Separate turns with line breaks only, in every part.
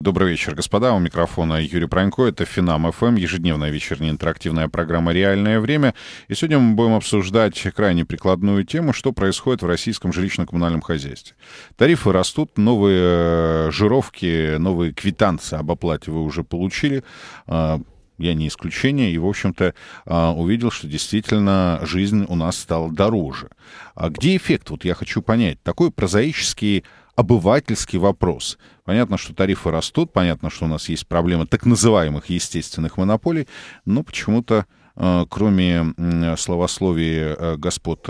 Добрый вечер, господа. У микрофона Юрий Пронько. Это Финам ФМ, ежедневная вечерняя интерактивная программа «Реальное время». И сегодня мы будем обсуждать крайне прикладную тему, что происходит в российском жилищно-коммунальном хозяйстве. Тарифы растут, новые жировки, новые квитанции об оплате вы уже получили. Я не исключение, и, в общем-то, увидел, что действительно жизнь у нас стала дороже. А где эффект? Вот я хочу понять. Такой прозаический обывательский вопрос. Понятно, что тарифы растут, понятно, что у нас есть проблема так называемых естественных монополий, но почему-то, кроме словословий господ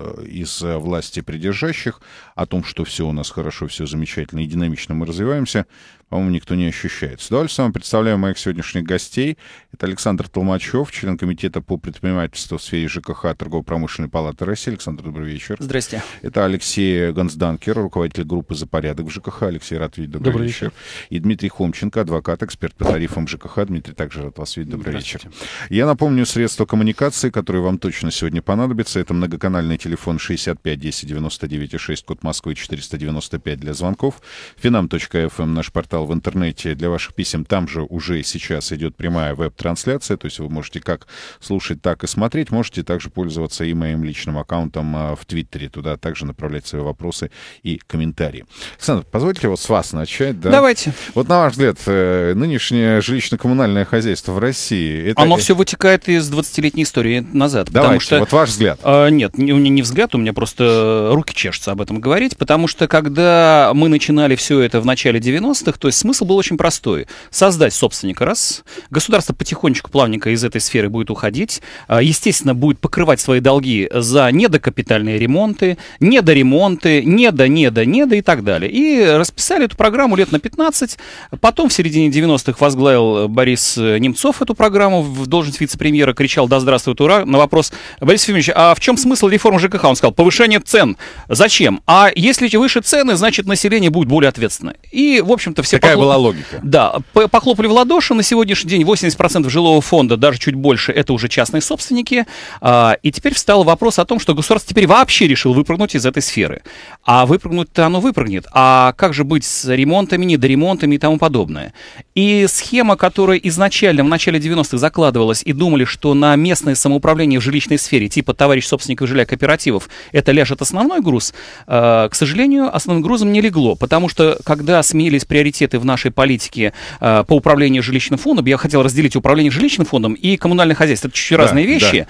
из власти придержащих о том, что все у нас хорошо, все замечательно и динамично мы развиваемся, по-моему, никто не ощущает. С удовольствием представляю моих сегодняшних гостей. Это Александр Толмачев, член комитета по предпринимательству в сфере ЖКХ Торгово-промышленной палаты России. Александр, добрый вечер.
Здрасте.
Это Алексей Гансданкер, руководитель группы «За порядок» в ЖКХ. Алексей, рад видеть. Добрый вечер. И Дмитрий Хомченко, адвокат, эксперт по тарифам ЖКХ. Дмитрий, также рад вас видеть. Добрый вечер. Я напомню, средства коммуникации, которые вам точно сегодня понадобятся, это многоканальный телефон 65 10 99 6, код Москвы 495 для звонков, finam.fm, наш портал в интернете для ваших писем. Там же уже сейчас идет прямая веб-трансляция, то есть вы можете как слушать, так и смотреть. Можете также пользоваться и моим личным аккаунтом в Твиттере. Туда также направлять свои вопросы и комментарии. Александр, позвольте вот с вас начать. Да?
Давайте.
Вот на ваш взгляд, нынешнее жилищно-коммунальное хозяйство в России... Это...
Оно все вытекает из 20-летней истории назад.
Давайте,
потому что,
вот ваш взгляд.
Нет, у меня не взгляд, у меня просто руки чешутся об этом говорить, потому что когда мы начинали все это в начале 90-х, то есть смысл был очень простой. Создать собственника, раз. Государство потихонечку, плавненько из этой сферы будет уходить. Естественно, будет покрывать свои долги за недокапитальные ремонты, недоремонты, недо и так далее. И расписали эту программу лет на 15. Потом в середине 90-х возглавил Борис Немцов эту программу в должность вице-премьера, кричал «Да здравствует, ура!» на вопрос: Борис Ефимович, а в чем смысл реформы ЖКХ? Он сказал: повышение цен. Зачем? А если выше цены, значит население будет более ответственное. И, в общем-то, все
Такая была логика.
Да, похлопали в ладоши. На сегодняшний день 80% жилого фонда, даже чуть больше, это уже частные собственники. И теперь встал вопрос о том, что государство теперь вообще решило выпрыгнуть из этой сферы. А выпрыгнуть-то оно выпрыгнет. А как же быть с ремонтами, недоремонтами и тому подобное? И схема, которая изначально в начале 90-х закладывалась, и думали, что на местное самоуправление в жилищной сфере, типа товарищ собственников жилья, кооперативов, это ляжет основной груз, к сожалению, основным грузом не легло. Потому что, когда сменились приоритеты в нашей политике по управлению жилищным фондом, я хотел разделить управление жилищным фондом и коммунальное хозяйство, это чуть-чуть разные вещи,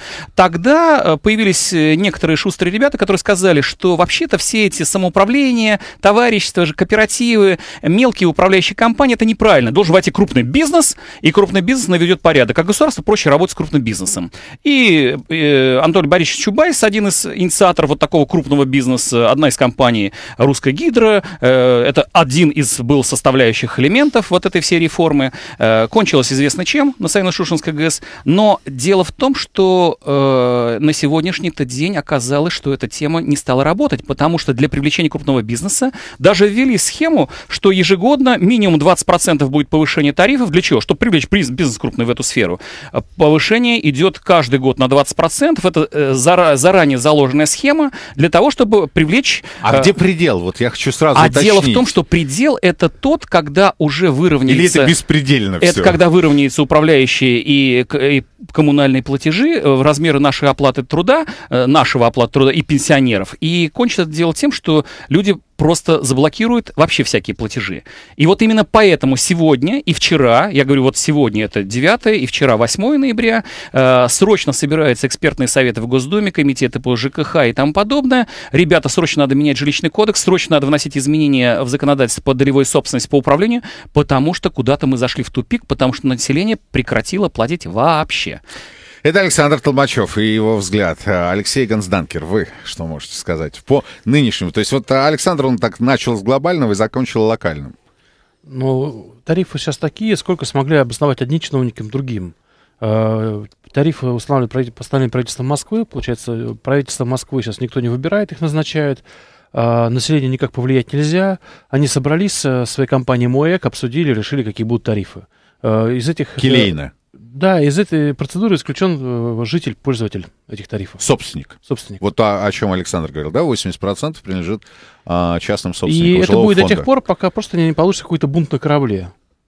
тогда появились некоторые шустрые ребята, которые сказали, что вообще-то все эти самоуправления, товарищества, кооперативы, мелкие управляющие компании, это неправильно. Должен войти крупный бизнес, и крупный бизнес наведет порядок. А государству проще работать с крупным бизнесом. И Анатолий Борисович Чубайс, один из инициаторов вот такого крупного бизнеса, одна из компаний «Русская Гидро», это один из был составляющих элементов вот этой всей реформы. Кончилось известно чем на Саяно-Шушенской ГЭС. Но дело в том, что на сегодняшний-то день оказалось, что эта тема не стала работать, потому что для привлечения крупного бизнеса даже ввели схему, что ежегодно минимум 20% будет повышение тарифов. Для чего? Чтобы привлечь бизнес крупный в эту сферу. Повышение идет каждый год на 20%. Это заранее заложенная схема для того, чтобы привлечь...
А где предел? Вот я хочу сразу уточнить.
Дело в том, что предел — это тот, когда уже выровняется...
Или это беспредельно все?
Это когда выровняются управляющие и коммунальные платежи в размеры нашей оплаты труда, нашего оплаты труда и пенсионеров. И кончится это дело тем, что люди просто заблокируют вообще всякие платежи. И вот именно поэтому сегодня и вчера, я говорю, вот сегодня это 9 и вчера 8 ноября, срочно собираются экспертные советы в Госдуме, комитеты по ЖКХ и тому подобное. Ребята, срочно надо менять жилищный кодекс, срочно надо вносить изменения в законодательство по долевой собственности, по управлению, потому что куда-то мы зашли в тупик, потому что население прекратило платить вообще.
Это Александр Толмачев и его взгляд. Алексей Гансданкер, вы что можете сказать по нынешнему? То есть вот Александр, он так начал с глобального и закончил локальным.
Ну, тарифы сейчас такие, сколько смогли обосновать одни чиновникам другим. Тарифы постановление правительства Москвы. Получается, правительство Москвы сейчас никто не выбирает, их назначают. Население никак повлиять нельзя. Они собрались со своей компанией МОЭК, обсудили, решили, какие будут тарифы. Из этих...
Келейно.
Да, из этой процедуры исключен житель, пользователь этих тарифов.
Собственник. Вот о чем Александр говорил, да, 80% принадлежит частным собственникам.
И это будет
фонда.
до тех пор, пока просто не получится какой-то бунт на корабле.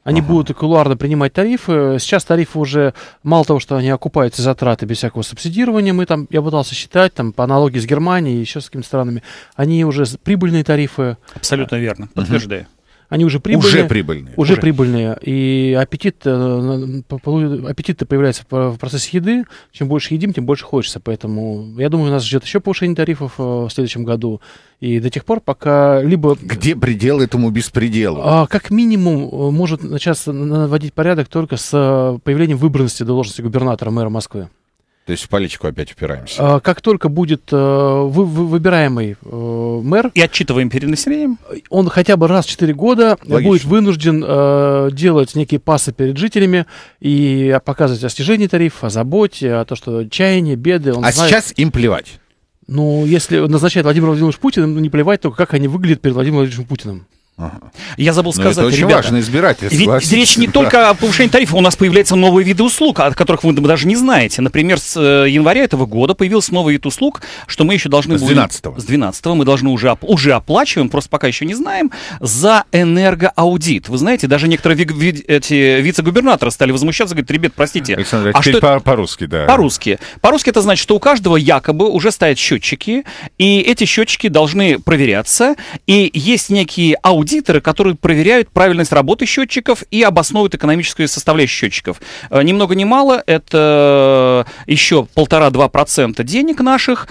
Они будут кулуарно принимать тарифы. Сейчас тарифы уже, мало того, что они окупают затраты без всякого субсидирования, я пытался считать, по аналогии с Германией и еще с какими-то странами, они уже прибыльные тарифы.
Абсолютно верно, подтверждаю.
Они уже прибыльные.
Уже
прибыльные. И аппетит-то появляется в процессе еды. Чем больше едим, тем больше хочется. Поэтому, я думаю, нас ждет еще повышение тарифов в следующем году. И до тех пор, пока либо...
Где предел этому беспределу?
Как минимум, может начаться наводить порядок только с появлением выбранности до должности губернатора, мэра Москвы.
То есть в политику опять упираемся.
Как только будет выбираемый мэр...
И отчитываем перед населением.
Он хотя бы раз в 4 года будет вынужден делать некие пассы перед жителями и показывать о снижении тарифов, о заботе, о том, что чаяние, беды.
Сейчас им плевать.
Если назначает Владимир Владимирович Путин, не плевать только, как они выглядят перед Владимиром Владимировичем Путиным.
Я забыл сказать,
это очень
ребята,
важно избирательство.
Ведь речь не только о повышении тарифов, у нас появляются новые виды услуг, о которых вы даже не знаете. Например, с января этого года появился новый вид услуг, что мы еще должны...
С 12-го.
С 12-го мы должны уже оплачиваем, просто пока еще не знаем, за энергоаудит. Вы знаете, даже некоторые вице-губернаторы стали возмущаться, говорят, ребят, простите.
Александр, теперь по-русски, да.
По-русски. По-русски это значит, что у каждого якобы уже стоят счетчики, и эти счетчики должны проверяться, и есть некие аудиторы, которые проверяют правильность работы счетчиков и обосновывают экономическую составляющую счетчиков. Ни много ни мало, это еще 1,5-2% денег наших.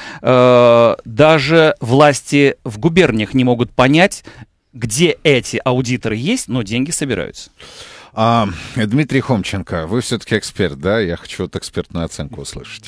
Даже власти в губерниях не могут понять, где эти аудиторы есть, но деньги собираются.
Дмитрий Хомченко, вы все-таки эксперт, да? Я хочу экспертную оценку услышать.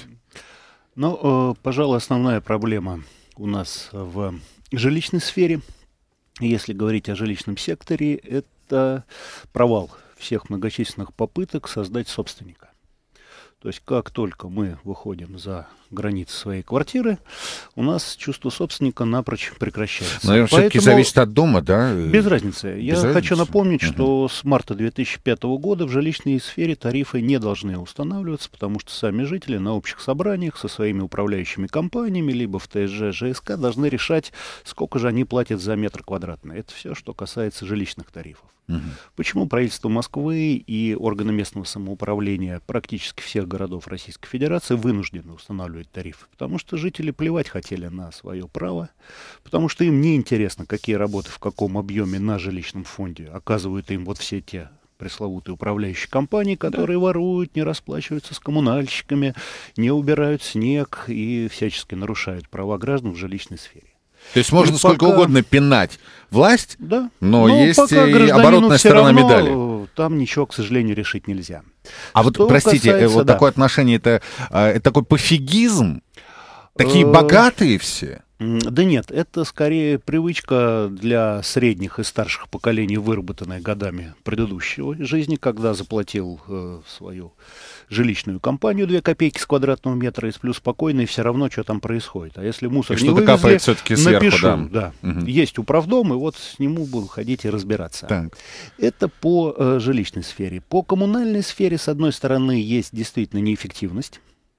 Пожалуй, основная проблема у нас в жилищной сфере, если говорить о жилищном секторе, это провал всех многочисленных попыток создать собственника. То есть как только мы выходим за границы своей квартиры, у нас чувство собственника напрочь прекращается.
Наверное, все-таки зависит от дома, да?
Без разницы. Я хочу напомнить, что с марта 2005 года в жилищной сфере тарифы не должны устанавливаться, потому что сами жители на общих собраниях со своими управляющими компаниями, либо в ТСЖ, ЖСК должны решать, сколько же они платят за метр квадратный. Это все, что касается жилищных тарифов. Почему правительство Москвы и органы местного самоуправления практически всех городов Российской Федерации вынуждены устанавливать тарифы? Потому что жители плевать хотели на свое право, потому что им не интересно, какие работы в каком объеме на жилищном фонде оказывают им вот все те пресловутые управляющие компании, которые воруют, не расплачиваются с коммунальщиками, не убирают снег и всячески нарушают права граждан в жилищной сфере.
То есть можно сколько угодно пинать власть,
да,
но есть и оборотная сторона медали.
Там ничего, к сожалению, решить нельзя.
Простите, такое отношение, это такой пофигизм? Такие богатые все?
Да нет, это скорее привычка для средних и старших поколений, выработанная годами предыдущей жизни, когда заплатил свою жилищную компанию 2 копейки с квадратного метра и сплю спокойно, и все равно, что там происходит. А если мусор не вывезли,
капает все-таки сверху,
напишу, да. Есть управдом, и вот сниму, буду ходить и разбираться.
Так.
Это по жилищной сфере. По коммунальной сфере, с одной стороны, есть действительно неэффективность.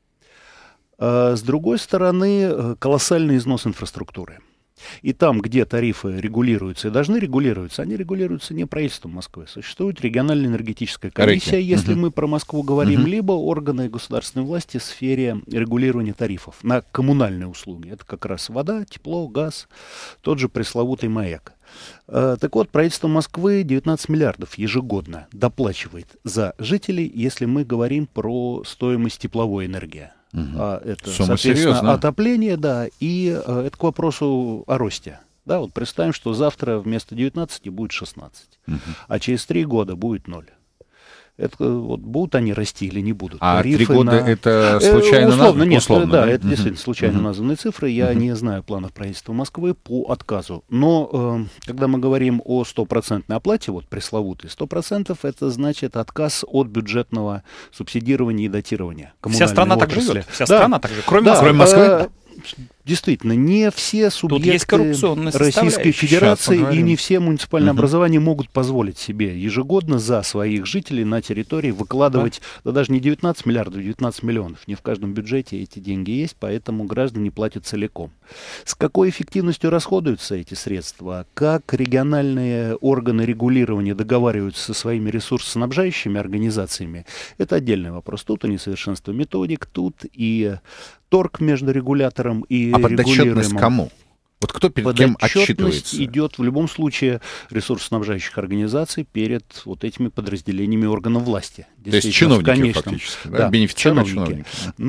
С другой стороны, колоссальный износ инфраструктуры. И там, где тарифы регулируются и должны регулироваться, они регулируются не правительством Москвы. Существует региональная энергетическая комиссия, если мы про Москву говорим, либо органы государственной власти в сфере регулирования тарифов на коммунальные услуги. Это как раз вода, тепло, газ, тот же пресловутый маяк. Так вот, правительство Москвы 19 миллиардов ежегодно доплачивает за жителей, если мы говорим про стоимость тепловой энергии. Это,
сумма
соответственно,
серьезная.
Отопление, да, и это к вопросу о росте. Да, вот представим, что завтра вместо 19 будет 16, а через 3 года будет 0. Это вот будут они расти или не будут?
А
тарифы
3 года это случайно
условно, нет,
условно,
да, это действительно случайно названные цифры. Я не знаю планов правительства Москвы по отказу. Но когда мы говорим о 100% оплате, вот пресловутые 100%, это значит отказ от бюджетного субсидирования и датирования.
Вся страна так живет. Вся
да.
страна так же, кроме
да,
Москвы.
Кроме Москвы?
Действительно, не все субъекты Российской Федерации и не все муниципальные образования могут позволить себе ежегодно за своих жителей на территории выкладывать, даже не 19 миллиардов, 19 миллионов. Не в каждом бюджете эти деньги есть, поэтому граждане платят целиком. С какой эффективностью расходуются эти средства? Как региональные органы регулирования договариваются со своими ресурсоснабжающими организациями? Это отдельный вопрос. Тут и несовершенство методик, тут и торг между регулятором и регулируемым.
Подотчетность кому? Вот кто перед кем отчитывается?
Идет в любом случае ресурсоснабжающих организаций перед вот этими подразделениями органов власти.
То есть чиновники фактически, да? Бенефициарные чиновники.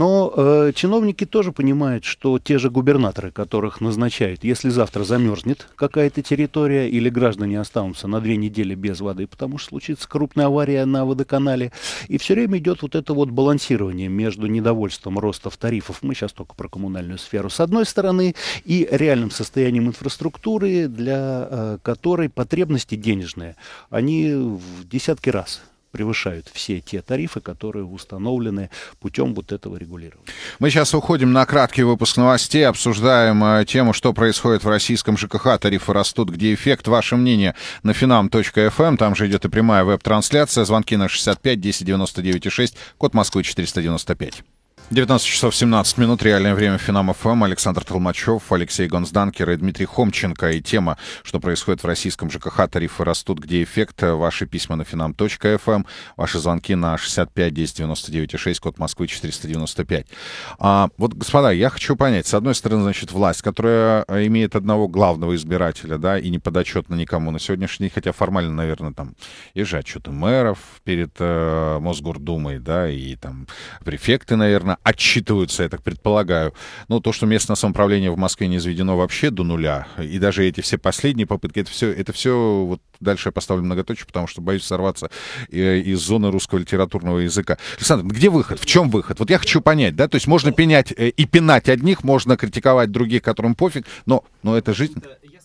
Но чиновники тоже понимают, что те же губернаторы, которых назначают, если завтра замерзнет какая-то территория или граждане останутся на 2 недели без воды, потому что случится крупная авария на водоканале, и все время идет вот это вот балансирование между недовольством роста тарифов, мы сейчас только про коммунальную сферу, с одной стороны, и реальным состоянием инфраструктуры, для которой потребности денежные, они в десятки раз превышают все те тарифы, которые установлены путем вот этого регулирования.
Мы сейчас уходим на краткий выпуск новостей, обсуждаем тему, что происходит в российском ЖКХ, тарифы растут, где эффект, ваше мнение на finam.fm, там же идет и прямая веб-трансляция, звонки на 65 10 99 6, код Москвы 495. 19 часов 17 минут, реальное время, Финам ФМ, Александр Толмачев, Алексей Гонсданкер и Дмитрий Хомченко. И тема, что происходит в российском ЖКХ, тарифы растут, где эффект, ваши письма на finam.fm, ваши звонки на 65 10 99 6, код Москвы 495. Вот, господа, я хочу понять, с одной стороны, значит, власть, которая имеет одного главного избирателя, да, и не подотчетна никому на сегодняшний день, хотя формально, наверное, там есть же отчеты мэров перед Мосгордумой, да, и там префекты, наверное, отчитываются, я так предполагаю. Ну, то, что местное самоуправление в Москве не изведено вообще до нуля, и даже эти все последние попытки, это все вот дальше я поставлю многоточие, потому что боюсь сорваться из зоны русского литературного языка. Александр, где выход? В чем выход? Вот я хочу понять, да, то есть можно пенять и пинать одних, можно критиковать других, которым пофиг, но это жизнь.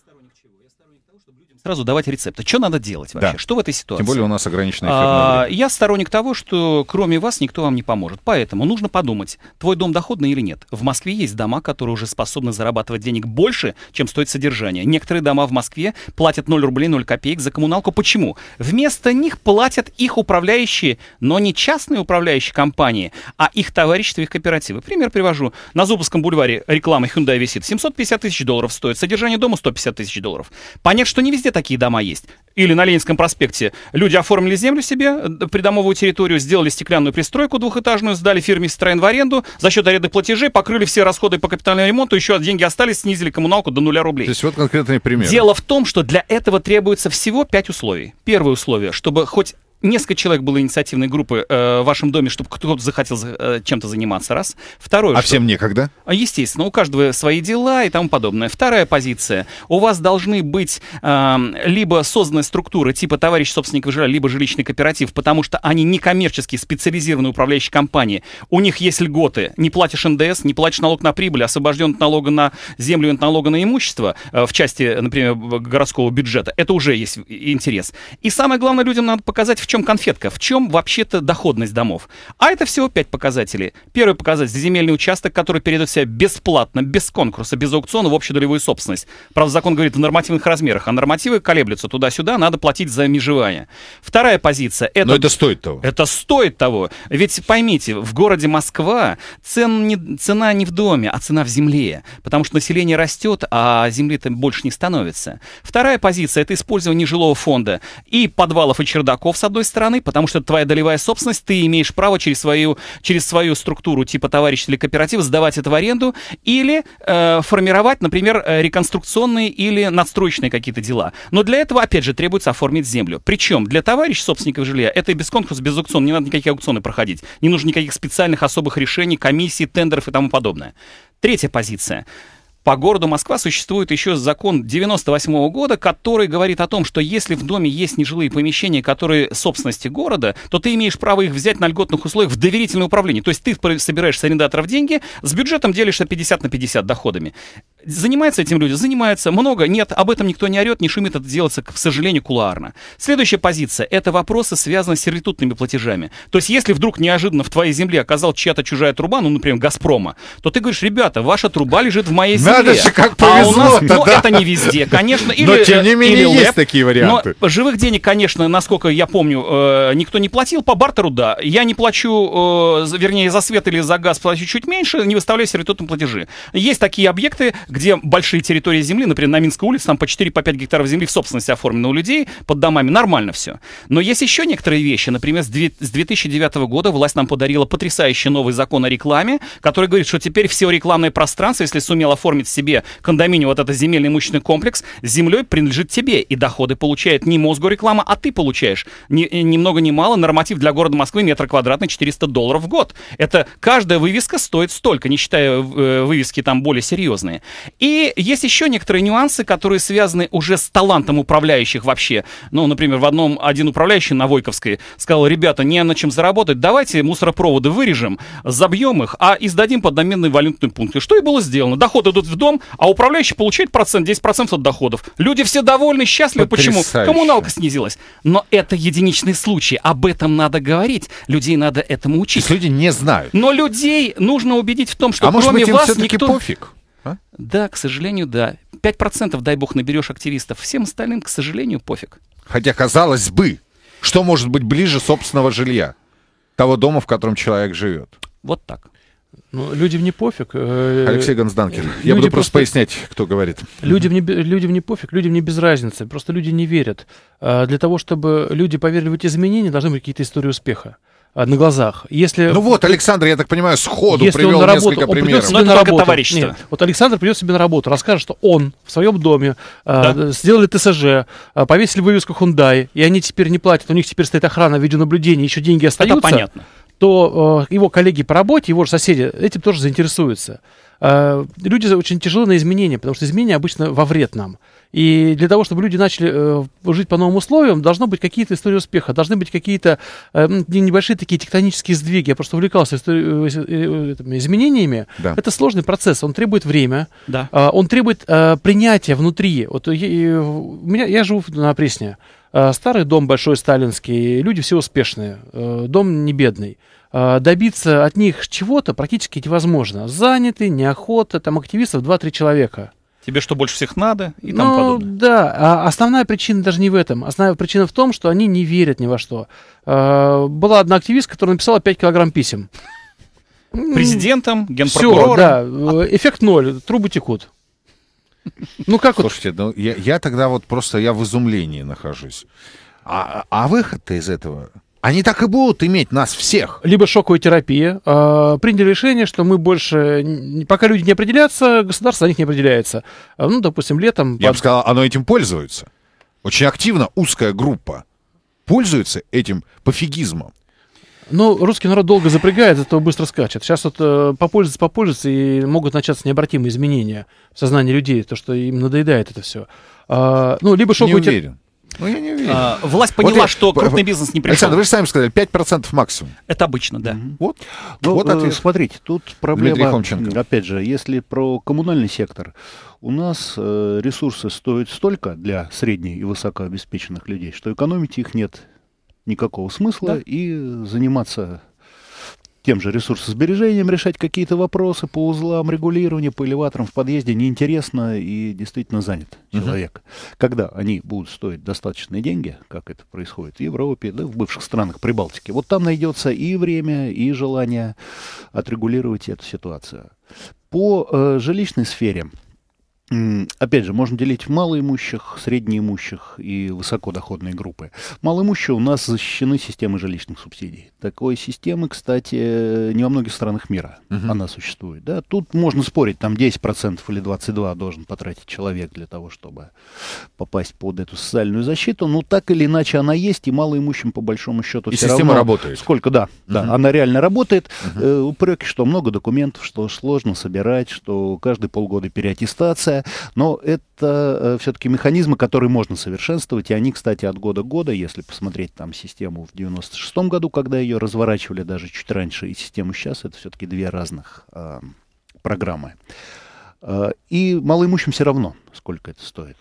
Сразу давать рецепты. Что надо делать вообще?
Да.
Что в этой ситуации?
Тем более у нас ограниченное эфирное время.
Я сторонник того, что кроме вас никто вам не поможет. Поэтому нужно подумать, твой дом доходный или нет. В Москве есть дома, которые уже способны зарабатывать денег больше, чем стоит содержание. Некоторые дома в Москве платят 0 рублей 0 копеек за коммуналку. Почему? Вместо них платят их управляющие, но не частные управляющие компании, а их товарищества, их кооперативы. Пример привожу. На Зубовском бульваре реклама Hyundai висит. $750 тысяч стоит. Содержание дома $150 тысяч. Понятно, что не везде такие дома есть. Или на Ленинском проспекте люди оформили землю себе, придомовую территорию, сделали стеклянную пристройку двухэтажную, сдали фирме «Строен» в аренду, за счет арендных платежей покрыли все расходы по капитальному ремонту, еще деньги остались, снизили коммуналку до 0 рублей.
То есть вот конкретный пример.
Дело в том, что для этого требуется всего 5 условий. Первое условие, чтобы хоть несколько человек было инициативной группы в вашем доме, чтобы кто-то захотел чем-то заниматься, раз. Второе.
Всем некогда?
Естественно, у каждого свои дела и тому подобное. Вторая позиция. У вас должны быть либо созданная структура типа товарищ собственников жилья, либо жилищный кооператив, потому что они некоммерческие, специализированные управляющие компании. У них есть льготы. Не платишь НДС, не платишь налог на прибыль, освобожден от налога на землю и от налога на имущество в части, например, городского бюджета. Это уже есть интерес. И самое главное, людям надо показать, в чем конфетка, в чем вообще-то доходность домов. А это всего 5 показателей. Первый показатель — земельный участок, который передает себя бесплатно, без конкурса, без аукциона в общедолевую собственность. Правда, закон говорит в нормативных размерах, а нормативы колеблются туда-сюда, надо платить за межевание. Вторая позиция — это...
Но это стоит того.
Это стоит того. Ведь поймите, в городе Москва цена не в доме, а цена в земле. Потому что население растет, а земли-то больше не становится. Вторая позиция — это использование жилого фонда и подвалов, и чердаков, с одной стороны, потому что это твоя долевая собственность, ты имеешь право через свою структуру типа товарищества или кооператива сдавать это в аренду или формировать, например, реконструкционные или надстроечные какие-то дела. Но для этого, опять же, требуется оформить землю. Причем для товарищей собственников жилья это и без конкурса, без аукциона, не надо никакие аукционы проходить, не нужно никаких специальных особых решений, комиссий, тендеров и тому подобное. Третья позиция. По городу Москва существует еще закон 98 года, который говорит о том, что если в доме есть нежилые помещения, которые собственности города, то ты имеешь право их взять на льготных условиях в доверительное управление. То есть ты собираешь с арендаторов деньги, с бюджетом делишься 50 на 50 доходами. Занимаются этим люди? Занимаются. Много? Нет. Об этом никто не орет, не шумит. Это делается, к сожалению, кулуарно. Следующая позиция. Это вопросы, связанные с сервитутными платежами. То есть, если вдруг неожиданно в твоей земле оказалась чья-то чужая труба, ну, например, «Газпрома», то ты говоришь: ребята, ваша труба лежит в моей земле.
Надо же, как
а у нас,
повезло-то,
ну,
да?
это не везде, конечно.
Но, тем не менее,
или
есть
ЛЭП.
такие варианты.
Но живых денег, конечно, насколько я помню, никто не платил. По бартеру, да. Я не плачу, вернее, за свет или за газ плачу чуть меньше, не выставляю сервитутные платежи. Есть такие объекты, где большие территории земли, например, на Минской улице, там по 4-5 гектаров земли в собственности оформлено у людей, под домами, нормально все. Но есть еще некоторые вещи. Например, с 2009 года власть нам подарила потрясающий новый закон о рекламе, который говорит, что теперь все рекламное пространство, если сумел оформить себе кондоминиум, вот этот земельный имущественный комплекс, с землей принадлежит тебе, и доходы получает не Мосгорреклама, а ты получаешь. Ни много ни мало, норматив для города Москвы метр квадратный $400 в год. Это каждая вывеска стоит столько, не считая вывески там более серьезные. И есть еще некоторые нюансы, которые связаны уже с талантом управляющих вообще. Ну, например, один управляющий на Войковской сказал: ребята, не на чем заработать, давайте мусоропроводы вырежем, забьем их, а издадим под доменные валютные пункты. Что и было сделано. Доходы идут в дом, а управляющий получает 10% от доходов. Люди все довольны, счастливы. Почему? Коммуналка снизилась. Но это единичный случай. Об этом надо говорить. Людей надо этому учить.
То есть люди не знают.
Но людей нужно убедить в том, что
может
кроме
быть, им
вас
все-таки
никто...
пофиг? А?
Да, к сожалению, да. 5%, дай бог, наберешь активистов. Всем остальным, к сожалению, пофиг.
Хотя, казалось бы, что может быть ближе собственного жилья? Того дома, в котором человек живет.
Вот так.
Ну, людям не пофиг.
Алексей Гонсданкин. Я буду просто пояснять, кто говорит.
Людям не пофиг, людям не без разницы. Просто люди не верят. Для того, чтобы люди поверили в эти изменения, должны быть какие-то истории успеха на глазах. Если...
Ну вот, Александр, я так понимаю, сходу
если
привел
он на
несколько
работу,
примеров.
Он на работу.
Товарищество.
Вот Александр придет себе на работу, расскажет, что он в своем доме сделали ТСЖ, повесили вывеску Hyundai, и они теперь не платят, у них теперь стоит охрана, видеонаблюдение, еще деньги остаются.
Это понятно.
То его коллеги по работе, его же соседи этим тоже заинтересуются. Люди очень тяжелы на изменения, потому что изменения обычно во вред нам. И для того, чтобы люди начали жить по новым условиям, должны быть какие-то истории успеха, должны быть какие-то небольшие такие тектонические сдвиги. Я просто увлекался изменениями.
Да.
Это сложный процесс, он требует время,
Да.
Он требует принятия внутри. Вот я живу на Пресне. Старый дом большой сталинский, люди все успешные, дом не бедный. Добиться от них чего-то практически невозможно. Заняты, неохота, там активистов 2-3 человека.
Тебе что больше всех надо и тому подобное.
Да, а основная причина даже не в этом. Основная причина в том, что они не верят ни во что. Была одна активистка, которая написала 5 килограмм писем.
Президентом,
Все,
генпрокурором.
да, эффект ноль, трубы текут. Ну как вот?
Слушайте, ну, я тогда вот просто я в изумлении нахожусь. А выход-то из этого? Они так и будут иметь нас всех.
Либо шоковая терапия. Приняли решение, что мы больше... Пока люди не определятся, государство за них не определяется. Ну, допустим, летом...
Я бы сказал, оно этим пользуется. Очень активно узкая группа пользуется этим пофигизмом.
Ну, русский народ долго запрягает, зато быстро скачет. Сейчас вот попользуются, и могут начаться необратимые изменения в сознании людей, то, что им надоедает это все. Ну, либо шоковая терапия.
Не уверен. Ну, я не уверен.
Власть поняла, что крупный бизнес не пришел.
Александр, вы же сами сказали, 5% максимум.
Это обычно, да.
Вот,
Ну,
вот ответ.
смотрите, тут
Дмитрий
проблема,
Хомченко.
опять же, если про коммунальный сектор, у нас ресурсы стоят столько для средне- и высокообеспеченных людей, что экономить их нет никакого смысла, и заниматься тем же ресурсосбережением, решать какие-то вопросы по узлам регулирования, по элеваторам в подъезде неинтересно и действительно занят человек. Когда они будут стоить достаточные деньги, как это происходит в Европе, да, в бывших странах Прибалтики, вот там найдется и время, и желание отрегулировать эту ситуацию. По жилищной сфере, опять же, можно делить малоимущих, среднеимущих и высокодоходные группы. Малоимущие у нас защищены системой жилищных субсидий. Такой системы, кстати, не во многих странах мира она существует. Да? Тут можно спорить, там 10% или 22% должен потратить человек для того, чтобы попасть под эту социальную защиту. Но так или иначе она есть, и малоимущим по большому счету
И
все
система
равно...
работает.
Сколько, да, она реально работает. Упреки, что много документов, что сложно собирать, что каждые полгода переаттестация. Но это все-таки механизмы, которые можно совершенствовать, и они, кстати, от года к году, если посмотреть там систему в 96-м году, когда ее разворачивали даже чуть раньше, и систему сейчас, это все-таки две разных программы. И малоимущим все равно, сколько это стоит.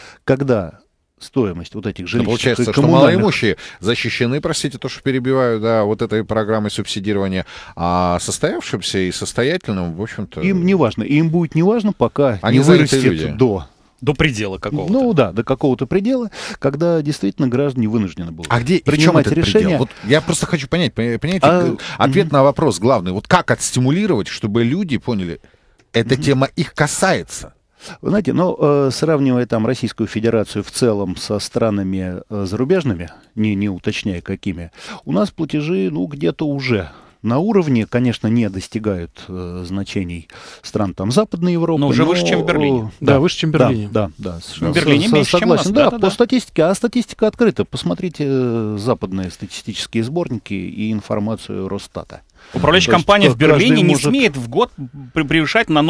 Когда стоимость вот этих жилищных
получается,
и коммунальных...
что малоимущие защищены, простите, то, что перебиваю, да, вот этой программой субсидирования, а состоявшимся и состоятельным, в общем-то...
Им не важно, им будет не важно, пока
они
не вырастет
до предела какого-то.
Ну да, до какого-то предела, когда действительно граждане вынуждены будут
принимать
решение.
Вот я просто хочу понять, понимаете, ответ на вопрос главный. Вот как отстимулировать, чтобы люди поняли, эта тема их касается?
Вы знаете, сравнивая там Российскую Федерацию в целом со странами зарубежными, не уточняя какими, у нас платежи, где-то уже на уровне, конечно, не достигают значений стран там Западной Европы.
Но уже выше, чем в Берлине.
Да, выше, чем в Берлине.
Да.
В Берлине меньше, чем у нас.
Да, по статистике, а статистика открыта. Посмотрите западные статистические сборники и информацию Росстата.
Управляющая компания в Берлине не смеет в год превышать на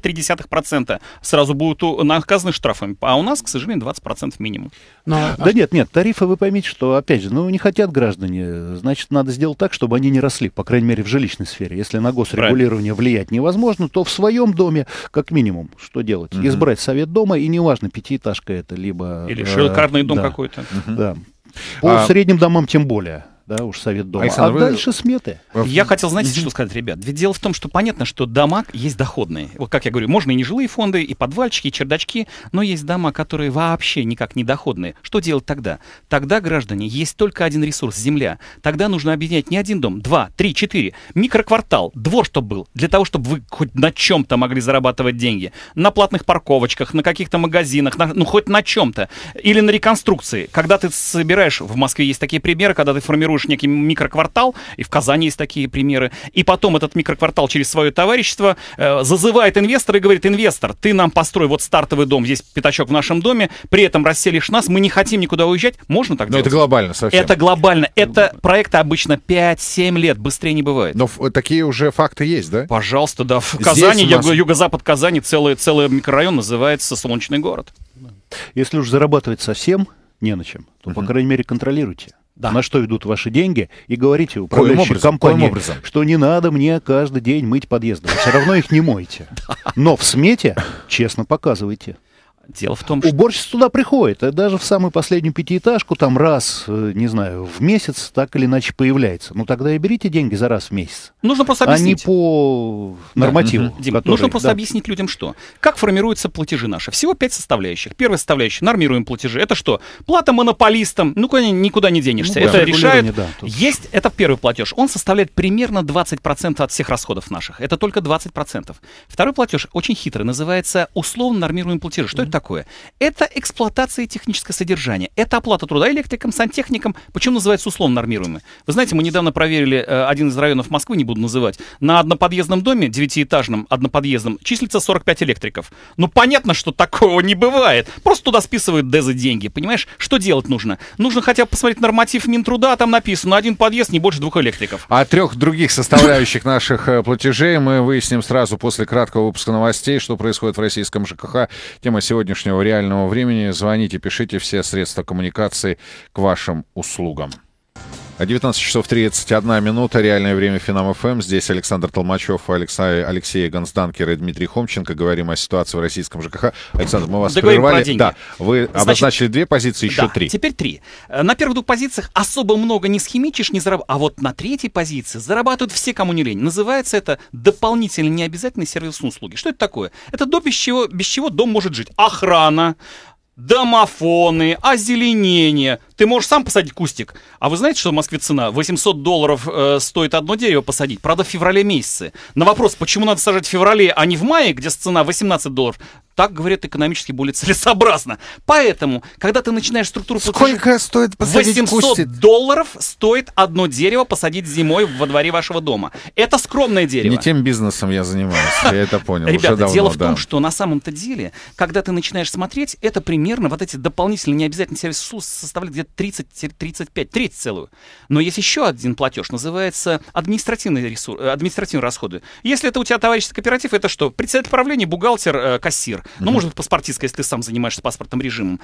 0,3%. Сразу будут наказаны штрафами. А у нас, к сожалению, 20% минимум.
Да нет, тарифы, вы поймите, что, опять же, не хотят граждане, значит, надо сделать так, чтобы они не росли, по крайней мере, в жилищной сфере. Если на госрегулирование влиять невозможно, то в своем доме, как минимум, что делать? Избрать совет дома, и неважно, пятиэтажка это, либо...
Или шикарный дом какой-то.
Да. По средним домам тем более. Да, уж совет дома.
Александр,
дальше сметы.
Я хотел, знаете, что сказать, ребят? Ведь дело в том, что понятно, что дома есть доходные. Вот как я говорю, можно и нежилые фонды, и подвальчики, и чердачки, но есть дома, которые вообще никак не доходные. Что делать тогда? Тогда, граждане, есть только один ресурс — земля. Тогда нужно объединять не один дом, 2, 3, 4, микроквартал, двор, чтобы был, для того, чтобы вы хоть на чем-то могли зарабатывать деньги. На платных парковочках, на каких-то магазинах, хоть на чем-то. Или на реконструкции. Когда ты собираешь, в Москве есть такие примеры, когда ты формируешь некий микроквартал, и в Казани есть такие примеры, и потом этот микроквартал через свое товарищество зазывает инвестора и говорит: инвестор, ты нам построй вот стартовый дом, здесь пятачок в нашем доме, при этом расселишь нас, мы не хотим никуда уезжать. Можно так делать?
Но это глобально совсем.
Это глобально. Это проекты обычно 5-7 лет, быстрее не бывает.
Но такие уже факты есть, да?
Пожалуйста, да. В Казани, юго-запад Казани, целый микрорайон называется Солнечный город.
Если уж зарабатывать совсем не на чем, то, по крайней мере, контролируйте. Да. На что идут ваши деньги, и говорите управляющей компании, что не надо мне каждый день мыть подъезды. Вы все равно их не моете. Но в смете честно показывайте.
Дело в том, что...
Уборщица туда приходит, даже в самую последнюю пятиэтажку, там раз, не знаю, в месяц так или иначе появляется. Тогда и берите деньги за раз в месяц.
Нужно просто объяснить.
А не по нормативу.
Дим, нужно просто объяснить людям, что. Как формируются платежи наши? Всего 5 составляющих. Первая составляющая — нормируем платежи. Это что? Плата монополистам. Никуда не денешься. Это решает... Да, есть, это первый платеж. Он составляет примерно 20% от всех расходов наших. Это только 20%. Второй платеж очень хитрый. Называется условно нормируем платежи. Что это такое? Это эксплуатация и техническое содержание. Это оплата труда электрикам, сантехникам. Почему называется условно нормируемый? Вы знаете, мы недавно проверили один из районов Москвы, не буду называть. На одноподъездном доме, 9-этажном одноподъездном, числится 45 электриков. Понятно, что такого не бывает. Просто туда списывают ДЭЗы деньги. Понимаешь, что делать нужно? Нужно хотя бы посмотреть норматив Минтруда, там написано: один подъезд, не больше 2 электриков.
О 3 других составляющих наших платежей мы выясним сразу после краткого выпуска новостей, что происходит в российском ЖКХ. Тема сегодняшнего реального времени. Звоните, пишите, все средства коммуникации к вашим услугам. 19 часов 31 минута, реальное время Финам ФМ. Здесь Александр Толмачев, Алексей Гонстанкер и Дмитрий Хомченко. Говорим о ситуации в российском ЖКХ. Александр, мы вас прервали. Да, вы обозначили 2 позиции, еще 3.
Теперь 3. На первых 2 позициях особо много не схимичишь, не зарабатываешь. А вот на 3-й позиции зарабатывают все, кому не лень. Называется это дополнительно необязательные сервисные услуги. Что это такое? Это то, без чего дом может жить. Охрана, домофоны, озеленение. Ты можешь сам посадить кустик. А вы знаете, что в Москве цена? $800 стоит одно дерево посадить. Правда, в феврале месяце. На вопрос, почему надо сажать в феврале, а не в мае, где цена $18, так, говорят, экономически более целесообразно. Поэтому, когда ты начинаешь структуру платежей...
Сколько стоит посадить кустик?
$800 стоит одно дерево посадить зимой во дворе вашего дома. Это скромное дерево.
Не тем бизнесом я занимаюсь, я это понял.
Ребята, дело в том, что на самом-то деле, когда ты начинаешь смотреть, это примерно вот эти дополнительные необязательные сервисы составляют где-то 30-35, треть целую. Но есть еще один платеж, называется административные расходы. Если это у тебя товарищеский кооператив, это что? Председатель правления, бухгалтер, кассир. Может быть, паспортистка, если ты сам занимаешься паспортным режимом.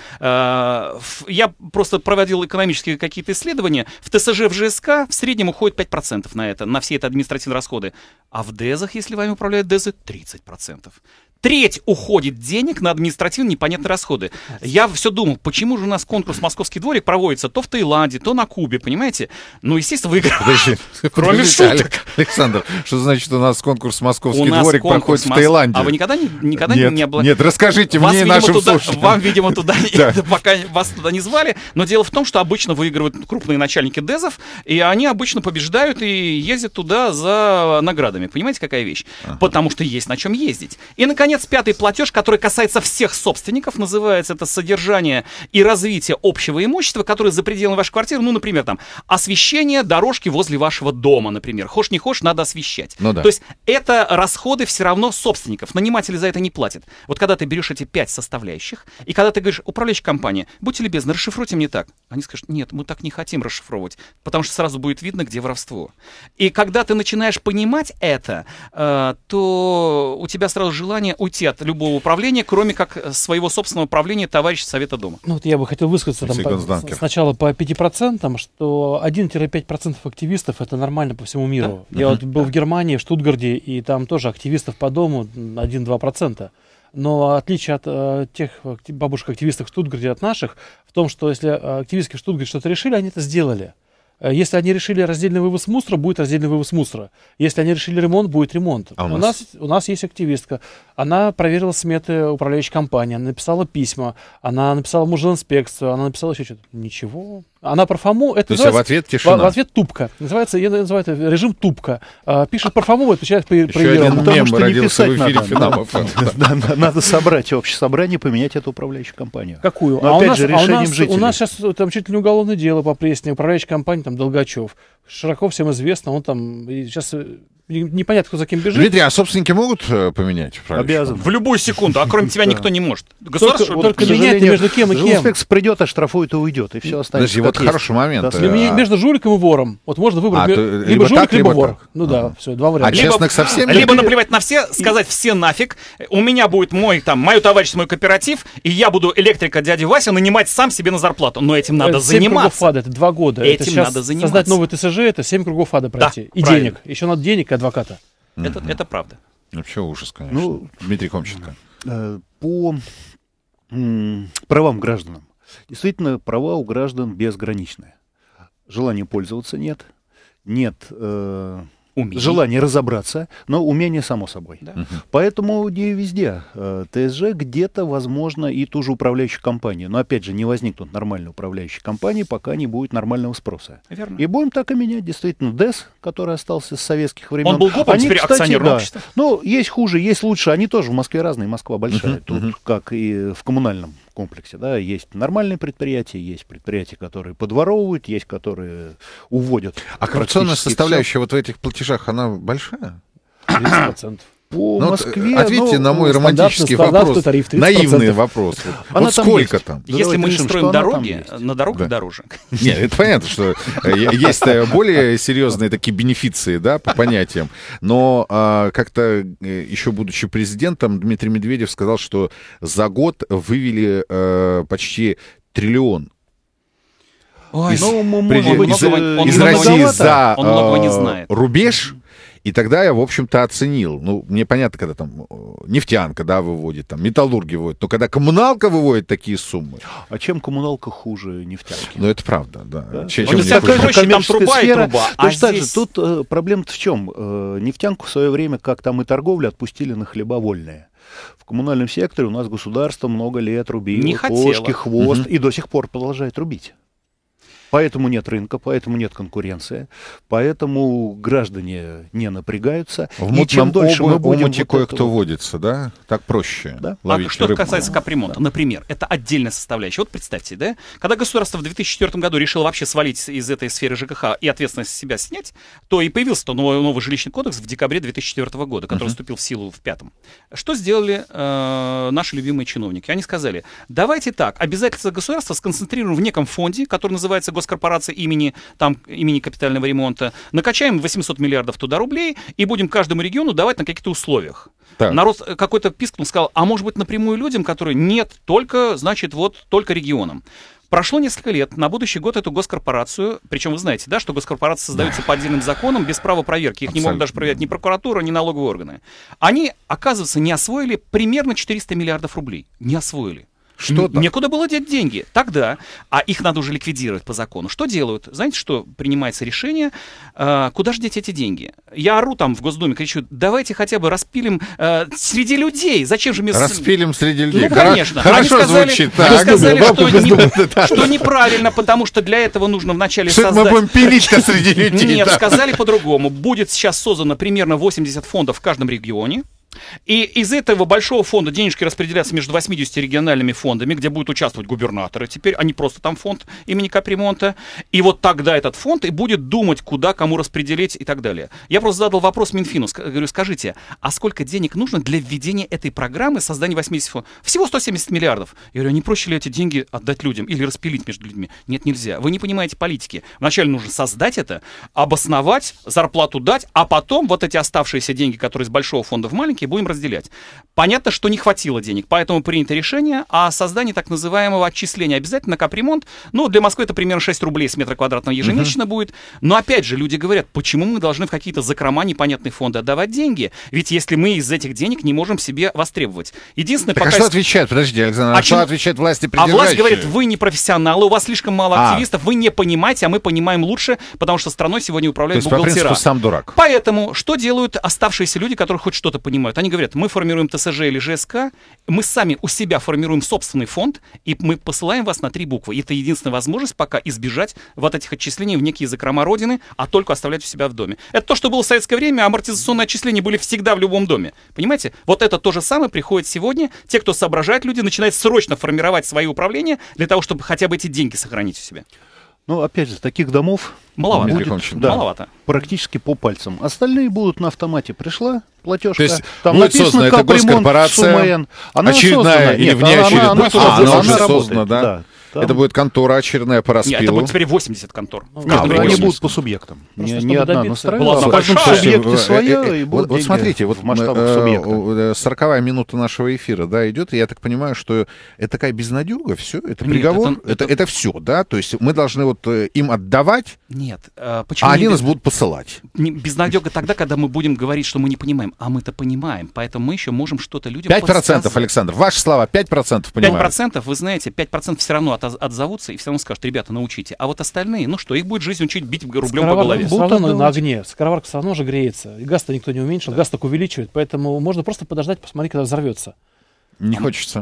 Я просто проводил экономические какие-то исследования. В ТСЖ, в ЖСК в среднем уходит 5% на это, на все это административные расходы. А в ДЭЗах, если вами управляют ДЭЗы, 30%. треть уходит денег на административные непонятные расходы. Я все думал, почему же у нас конкурс «Московский дворик» проводится то в Таиланде, то на Кубе, понимаете? Ну, естественно, выигрывают. Кроме шуток.
Александр, что значит у нас конкурс «Московский дворик» проходит в Таиланде?
А вы никогда не было?
Нет, расскажите мне и нашим слушателям.
Вам, видимо, туда, пока вас туда не звали. Но дело в том, что обычно выигрывают крупные начальники ДЭЗов, и они обычно побеждают и ездят туда за наградами. Понимаете, какая вещь? Потому что есть на чем ездить. И, наконец, пятый платеж, который касается всех собственников, называется это содержание и развитие общего имущества, которое за пределами вашей квартиры, ну, например, там, освещение дорожки возле вашего дома, например. Хошь не хошь, надо освещать.
Ну, да.
То есть это расходы все равно собственников. Наниматели за это не платят. Вот когда ты берешь эти 5 составляющих, и когда ты говоришь, управляющая компания, будьте любезны, расшифруйте мне так. Они скажут, нет, мы так не хотим расшифровывать, потому что сразу будет видно, где воровство. И когда ты начинаешь понимать это, то у тебя сразу желание уйти от любого управления, кроме как своего собственного управления товарища Совета Дома.
Ну, вот я бы хотел высказаться сначала по 5%, что 1-5% активистов — это нормально по всему миру. Да? Я вот был в Германии, в Штутгарте, и там тоже активистов по дому 1-2%. Но отличие от тех бабушек-активистов в Штутгарте от наших в том, что если активистки в Штутгарте что-то решили, они это сделали. Если они решили раздельный вывоз мусора, будет раздельный вывоз мусора. Если они решили ремонт, будет ремонт. У нас есть активистка. Она проверила сметы управляющей компании, она написала письма, она написала мужинспекцию, она написала еще что-то. Ничего. Она про ФОМу...
То есть в ответ тишина?
В ответ тупка. Я называю это режим тупка. Пишет про ФОМу, отвечает по
Еще один мем родился в эфире Финам.
Надо собрать общее собрание, поменять эту управляющую компанию.
Какую?
Но опять же, решением жителей.
У нас сейчас там чуть ли не уголовное дело по Пресне. Управляющая компания там Долгачев. Широко всем известно, он там сейчас непонятно, кто за кем бежит.
Дмитрий, а собственники могут поменять?
Обязаны.
В любую секунду, а кроме тебя никто не может. Государство
только менять между кем и кем.
Жилспекс придет, оштрафует и уйдет, и все останется.
Подожди, вот хороший момент.
Между жуликом и вором. Вот можно выбрать либо жулик, либо вор. Ну да, все, два варианта.
А честных совсем?
Либо наплевать на все, сказать все нафиг. У меня будет мое товарищество, мой кооператив, и я буду электрика дяди Вася нанимать сам себе на зарплату. Но этим надо заниматься. 7
кругов ада, это 2 года.
Этим надо заниматься.
Создать новый ТСЖ, это 7 кругов ада пройти. И денег. Еще надо денег и адвоката.
Это правда.
Вообще ужас, конечно. Дмитрий Комченко.
По правам гражданам. Действительно, права у граждан безграничные. Желания пользоваться нет. Нет желания разобраться, но умение само собой. Да. Поэтому не везде. ТСЖ где-то, возможно, и ту же управляющую компанию. Но, опять же, не возникнут нормальные управляющие компании, пока не будет нормального спроса.
Верно.
И будем так и менять. Действительно, ДЭС, который остался с советских времен.
Он был ГОПом, теперь акционерное общество.
Ну, есть хуже, есть лучше. Они тоже в Москве разные. Москва большая. Тут, как и в коммунальном комплексе, да, есть нормальные предприятия, есть предприятия, которые подворовывают, есть, которые уводят.
А коррупционная составляющая вот в этих платежах, она большая?
30%.
По Москве...
Ответьте на мой романтический вопрос, наивный вопрос. Вот сколько там?
Если мы не строим дороги, на дорогах дороже.
Нет, это понятно, что есть более серьезные такие бенефиции, да, по понятиям. Но как-то еще будучи президентом, Дмитрий Медведев сказал, что за год вывели почти 1 триллион.
Ой,
из России за
рубеж.
И тогда я, в общем-то, оценил. Ну, мне понятно, когда там нефтянка, да, выводит, там, металлурги выводят. Но когда коммуналка выводит такие суммы...
А чем коммуналка хуже нефтянки?
Ну, это правда, да.
Там труба и труба.
А здесь... Тут проблема-то в чем? Нефтянку в свое время, как там и торговля, отпустили на хлеба вольные. В коммунальном секторе у нас государство много лет рубило кошки, хвост, и до сих пор продолжает рубить. Поэтому нет рынка, поэтому нет конкуренции, поэтому граждане не напрягаются.
В мутном омуте кое-кто водится, да? Так проще.
Да?
А что касается капремонта, например, это отдельная составляющая. Вот представьте, да? Когда государство в 2004 году решило вообще свалить из этой сферы ЖКХ и ответственность с себя снять, то и появился новый жилищный кодекс в декабре 2004 года, который вступил в силу в 2005. Что сделали наши любимые чиновники? Они сказали, давайте так, обязательства государства сконцентрируем в неком фонде, который называется госкорпорация имени капитального ремонта, накачаем 800 миллиардов туда рублей и будем каждому региону давать на каких-то условиях. Так. Народ какой-то пискнул, сказал, а может быть напрямую людям, которые нет, только, значит, вот только регионам. Прошло несколько лет, на будущий год эту госкорпорацию, причем вы знаете, да, что госкорпорации создаются по отдельным законам без права проверки, их не могут даже проверять ни прокуратура, ни налоговые органы. Они, оказывается, не освоили примерно 400 миллиардов рублей. Не освоили.
Что-то.
Некуда было деть деньги тогда, а их надо уже ликвидировать по закону. Что делают? Знаете, что принимается решение, куда же деть эти деньги? Я ору там в Госдуме, кричу, давайте хотя бы распилим среди людей. Зачем же мне...
Распилим среди людей.
Ну, конечно.
Хорошо
Они сказали,
звучит.
они сказали, что неправильно, потому что для этого нужно вначале
создать... Что мы будем пилить-то среди людей?
Нет, сказали по-другому. Будет сейчас создано примерно 80 фондов в каждом регионе. И из этого большого фонда денежки распределятся между 80 региональными фондами, где будут участвовать губернаторы теперь, а не просто там фонд имени капремонта. И вот тогда этот фонд и будет думать, куда, кому распределить и так далее. Я просто задал вопрос Минфину, говорю, скажите, а сколько денег нужно для введения этой программы создания 80 фондов? Всего 170 миллиардов. Я говорю, а не проще ли эти деньги отдать людям или распилить между людьми? Нет, нельзя. Вы не понимаете политики. Вначале нужно создать это, обосновать, зарплату дать, а потом вот эти оставшиеся деньги, которые из большого фонда в маленький, будем разделять. Понятно, что не хватило денег, поэтому принято решение о создании так называемого отчисления обязательно на капремонт. Ну, для Москвы это примерно 6 рублей с метра квадратного ежемесячно будет. Но опять же, люди говорят, почему мы должны в какие-то закрома непонятные фонды отдавать деньги? Ведь если мы из этих денег не можем себе востребовать. Единственное,
так
пока...
а что отвечает? Подожди, Александр, что отвечает власти придержащие?
А власть говорит, вы не профессионалы, у вас слишком мало активистов, вы не понимаете, а мы понимаем лучше, потому что страной сегодня управляют бухгалтера.
То есть, по принципу, сам дурак.
Поэтому что делают оставшиеся люди, которые хоть что-то понимают? Они говорят, мы формируем ТСЖ или ЖСК, мы сами у себя формируем собственный фонд, и мы посылаем вас на 3 буквы. И это единственная возможность пока избежать вот этих отчислений в некие закрома Родины, а только оставлять у себя в доме. Это то, что было в советское время, амортизационные отчисления были всегда в любом доме. Понимаете? Вот это то же самое приходит сегодня. Те, кто соображает, люди начинают срочно формировать свои управления для того, чтобы хотя бы эти деньги сохранить у себя.
Ну, опять же, таких домов
маловато.
Будет, да, маловато. Практически по пальцам. Остальные будут на автомате. Пришла платежка,
то есть
там написано
капремонт,
СУМН. Она
очередная
создана.
или
Нет,
внеочередная?
она
уже
работает,
создана, да?
Да. Там...
Это будет контора очередная по распилу.
Нет, это будет теперь 80 контор.
Они будут по субъектам. Не одна настраивается.
В каждом
субъекте свое, и будут
вот смотрите, вот
в масштабах субъекта.
40-я минута нашего эфира, да, идет, и я так понимаю, что это такая безнадега, все, это приговор, это все, да? То есть мы должны вот им отдавать,
нет, почему
а они нас будут посылать.
Безнадега тогда, когда мы будем говорить, что мы не понимаем, а мы-то понимаем, поэтому мы еще можем что-то людям
5%,
подсказать.
Александр, ваши слова, 5% понимают.
5%, вы знаете, 5% все равно отзовутся и все равно скажут, ребята, научите. А вот остальные, ну что, их будет жизнь учить бить рублем по голове.
Все равно на огне, скороварка все равно же греется. И газ-то никто не уменьшил, газ только увеличивает, поэтому можно просто подождать, посмотреть, когда взорвется.
Не хочется.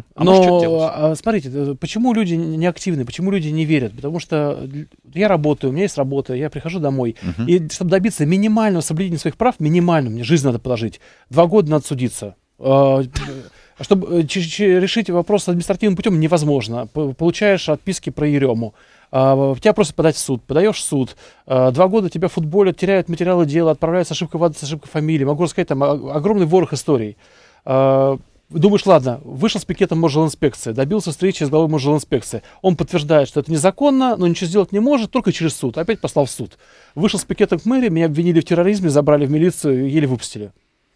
Но смотрите, почему люди не активны, почему люди не верят? Потому что я работаю, у меня есть работа, я прихожу домой. И чтобы добиться минимального соблюдения своих прав, минимально, мне жизнь надо положить, 2 года надо судиться. Чтобы решить вопрос административным путем невозможно. Получаешь отписки про Ерему. Тебя просто подать в суд. Подаешь в суд. 2 года тебя футболят, теряют материалы дела, отправляют с ошибкой в адрес, с ошибкой фамилии. Могу рассказать, там огромный ворох историй. Думаешь, ладно, вышел с пикетом Мосжилинспекции, добился встречи с главой Мосжилинспекции. Он подтверждает, что это незаконно, но ничего сделать не может, только через суд. Опять послал в суд. Вышел с пикетом к мэрии, меня обвинили в терроризме, забрали в милицию и еле выпустили.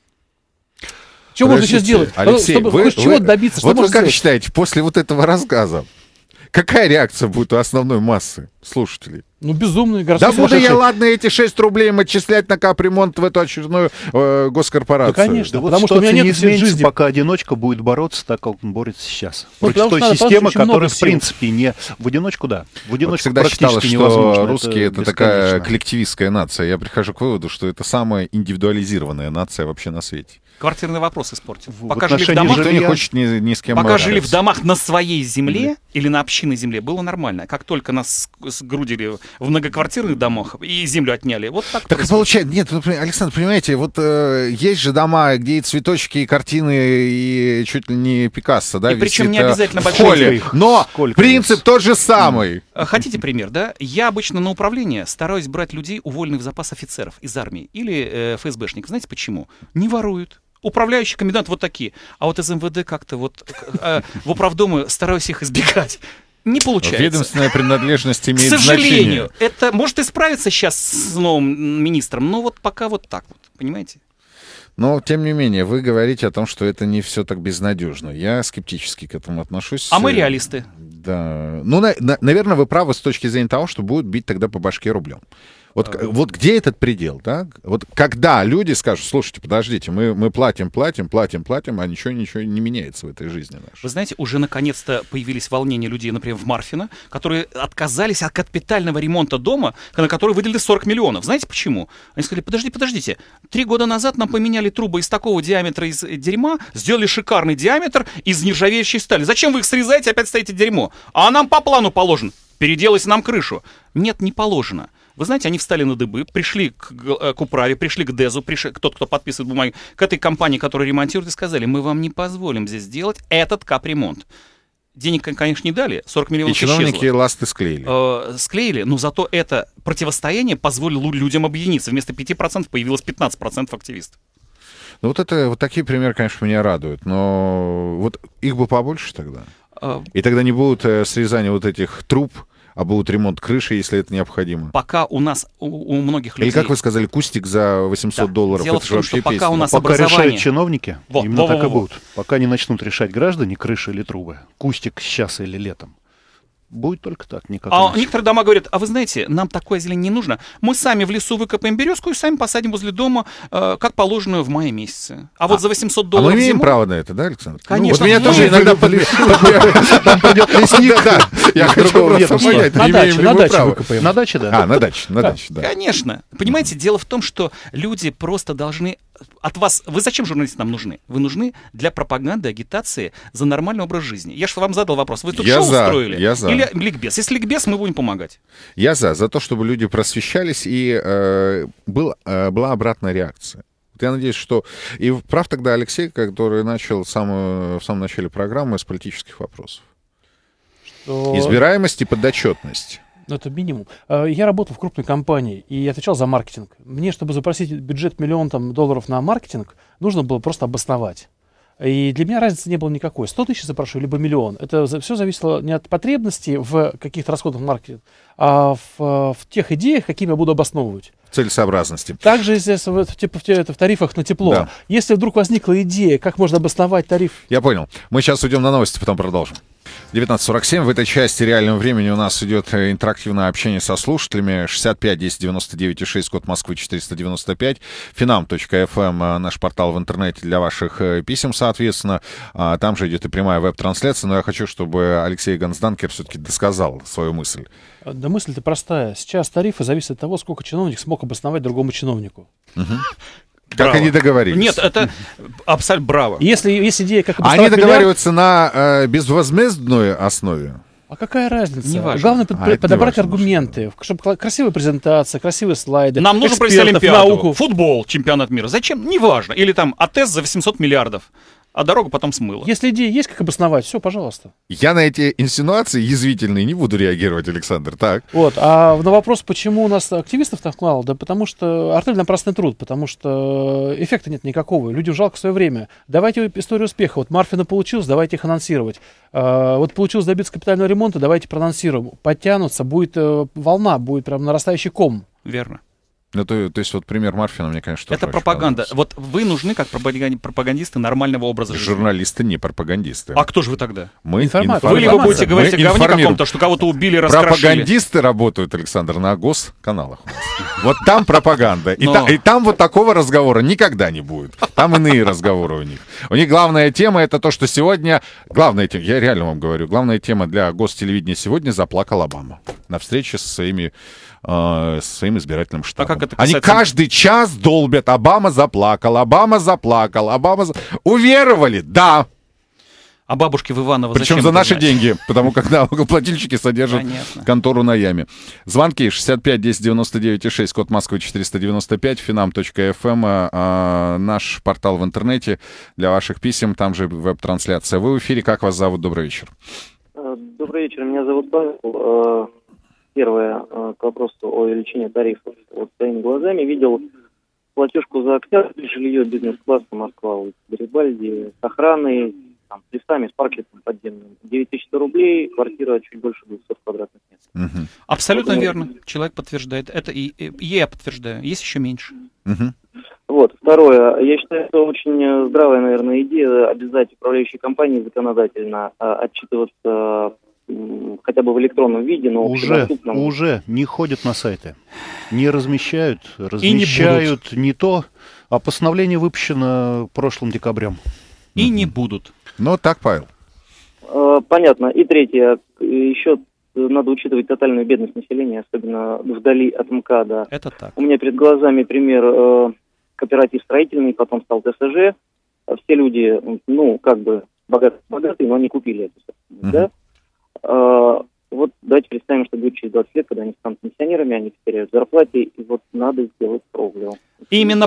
Что можно сейчас сделать?
Алексей,
чтобы хоть чего-то добиться?
Вот вы как считаете, после вот этого рассказа, какая реакция будет у основной массы слушателей?
Ну, безумные
городские сумасшедшие. Да буду я, ладно, эти 6 рублей им отчислять на капремонт в эту очередную госкорпорацию.
Да, конечно,
да,
потому
вот
что у меня нет
не изменится,
жизни.
Пока одиночка будет бороться так, как он борется сейчас.
Ну,
против той системы, которая, в принципе, не... В одиночку, да. В одиночку вот
всегда
практически
считалось,
невозможно.
что русские — это такая коллективистская нация. Я прихожу к выводу, что это самая индивидуализированная нация вообще на свете.
Квартирный вопрос испортил.
Пока жили в домах, никто не хочет ни с кем
пока жили в домах на своей земле или на общинной земле, было нормально. Как только нас сгрудили в многоквартирных домах и землю отняли, вот так.
Так получается, нет, Александр, понимаете, вот есть же дома, где и цветочки, и картины, и чуть ли не Пикассо, да,
и причем не обязательно
большой. Но принцип тот же самый.
Хотите пример, да? Я обычно на управление стараюсь брать людей, уволенных в запас офицеров из армии или ФСБшников. Знаете почему? Не воруют. Управляющий комендант вот такие. А вот из МВД как-то вот в управдомы стараюсь их избегать. Не получается.
Ведомственная принадлежность имеет
значение. К сожалению,
значение.
Это может исправиться сейчас с новым министром, но вот пока вот так вот, понимаете?
Но, тем не менее, вы говорите о том, что это не все так безнадежно. Я скептически к этому отношусь.
А мы реалисты.
Да. Ну, наверное, вы правы с точки зрения того, что будут бить тогда по башке рублем. Вот где этот предел, да? Вот когда люди скажут, слушайте, подождите, мы платим, а ничего не меняется в этой жизни нашей.
Вы знаете, уже наконец-то появились волнения людей, например, в Марфино, которые отказались от капитального ремонта дома, на который выделили 40 миллионов. Знаете почему? Они сказали, подождите, 3 года назад нам поменяли трубы из такого диаметра из дерьма, сделали шикарный диаметр из нержавеющей стали. Зачем вы их срезаете, опять ставите дерьмо? А нам по плану положено. Переделайте нам крышу. Нет, не положено. Вы знаете, они встали на дыбы, пришли к управе, пришли к ДЭЗу, тот, кто подписывает бумаги, к этой компании, которая ремонтирует, и сказали, мы вам не позволим здесь сделать этот капремонт. Денег, конечно, не дали, 40 миллионов исчезло.
И чиновники ласты склеили.
Склеили, но зато это противостояние позволило людям объединиться. Вместо 5% появилось 15% активистов.
Ну вот такие примеры, конечно, меня радуют, но вот их бы побольше тогда. И тогда не будут срезания вот этих труб, а будут ремонт крыши, если это необходимо.
Пока у нас, у многих людей...
Или, как вы сказали, кустик за $800.
Дело
это
в том, что пока
песня.
у нас
пока
образование...
решают чиновники, именно так и будут. Пока не начнут решать граждане, крыши или трубы, кустик сейчас или летом. Будет только так, никак иначе.
Некоторые дома говорят, а вы знаете, нам такое зелень не нужно. Мы сами в лесу выкопаем березку и сами посадим возле дома, как положено в мае месяце. А вот за $800
А мы имеем
зимой...
право на это, да, Александр?
Конечно.
Вот меня тоже иногда там придет лесник. Я хочу просто понять, имеем ли мы право.
На даче, да.
На даче, да.
Конечно. Понимаете, дело в том, что люди просто должны... От вас... Вы зачем журналисты нам нужны? Вы нужны для пропаганды, агитации за нормальный образ жизни. Я же вам задал вопрос. Вы тут шоу устроили?
Я за.
Или ликбез? Если ликбез, мы будем помогать.
Я за то, чтобы люди просвещались и была обратная реакция. Я надеюсь, что... И прав тогда Алексей, который начал в самом начале программы с политических вопросов. Избираемость и подотчетность.
Это минимум. Я работал в крупной компании и отвечал за маркетинг. Мне, чтобы запросить бюджет $1 миллион на маркетинг, нужно было просто обосновать. И для меня разницы не было никакой. 100 тысяч запрошу, либо $1 миллион. Это все зависело не от потребностей в каких-то расходах в маркетинг, а в тех идеях, какими я буду обосновывать.
Целесообразности.
Также здесь в тарифах на тепло. Да. Если вдруг возникла идея, как можно обосновать тариф...
Я понял. Мы сейчас уйдем на новости, потом продолжим. 19:47. В этой части реального времени у нас идет интерактивное общение со слушателями. 65 10 99 6, код Москвы 495. Finam.fm, наш портал в интернете для ваших писем, соответственно. Там же идет и прямая веб-трансляция. Но я хочу, чтобы Алексей Гансданкер все-таки досказал свою мысль.
Да мысль-то простая. Сейчас тарифы зависят от того, сколько чиновник смог обосновать другому чиновнику.
Как они договорились?
Нет, это абсолютно браво.
Если есть идея, как
они договариваются на безвозмездной основе?
А какая разница?
Неважно.
Главное подобрать аргументы, чтобы красивая презентация, красивые слайды.
Нам нужно провести Олимпиаду, науку. Футбол, чемпионат мира. Зачем? Неважно. Или там АТЭС за 800 миллиардов. А дорогу потом смыло.
Если идея есть, как обосновать, все, пожалуйста.
Я на эти инсинуации язвительные не буду реагировать, Александр, так?
Вот, а на вопрос, почему у нас активистов так мало, да потому что артель напрасный труд, потому что эффекта нет никакого, людям жалко свое время. Давайте историю успеха, вот Марфина получилось, давайте их анонсировать. Вот получилось добиться капитального ремонта, давайте проанонсируем. Подтянутся, будет волна, будет прям нарастающий ком.
Верно.
Ну, то есть вот пример Марфина мне, конечно, тоже
это пропаганда. Вот вы нужны как пропагандисты нормального образа жизни.
Журналисты не пропагандисты.
А кто же вы тогда?
Мы
Вы либо будете говорить о говне каком-то, что кого-то убили, раскрошили.
Пропагандисты работают, Александр, на госканалах. Вот там пропаганда. И там вот такого разговора никогда не будет. Там иные разговоры у них. У них главная тема — это то, что сегодня... Главная тема, я реально вам говорю, главная тема для гостелевидения сегодня — заплакал Обама. На встрече с своим избирательным штабом. Они каждый час долбят: Обама заплакал, Обама заплакал, Уверовали, да.
А бабушки в Иваново
причем
зачем
за наши деньги, потому как налогоплательщики содержат контору на яме. Звонки 65 10 99 6, код Москвы 495, finam.fm, наш портал в интернете для ваших писем, там же веб-трансляция. Вы в эфире, как вас зовут? Добрый вечер.
Добрый вечер, меня зовут Павел. Первое, к вопросу о увеличении тарифов. Вот своими глазами видел платежку за октябрь, жилье бизнес-класса Москва, Гарибальди, с охраной, там, с лифтами, с паркетом подземным. 9100 рублей, квартира чуть больше 200 квадратных метров.
Угу. Абсолютно верно. Человек подтверждает. Это и я подтверждаю. Есть еще меньше.
Угу.
Вот. Второе. Я считаю, что очень здравая, наверное, идея обязать управляющие компании законодательно отчитываться хотя бы в электронном виде, но
уже не ходят на сайты, не размещают, размещают не то, а постановление выпущено прошлым декабрем.
И не будут.
Ну, так, Павел.
Понятно. И третье, еще надо учитывать тотальную бедность населения, особенно вдали от МКАДа.
Это так.
У меня перед глазами пример кооператив строительный, потом стал ТСЖ. Все люди, богатые, но они купили это. Да? Вот давайте представим, что будет через 20 лет, когда они станут пенсионерами, они потеряют зарплате, и вот надо сделать кровлю.
Именно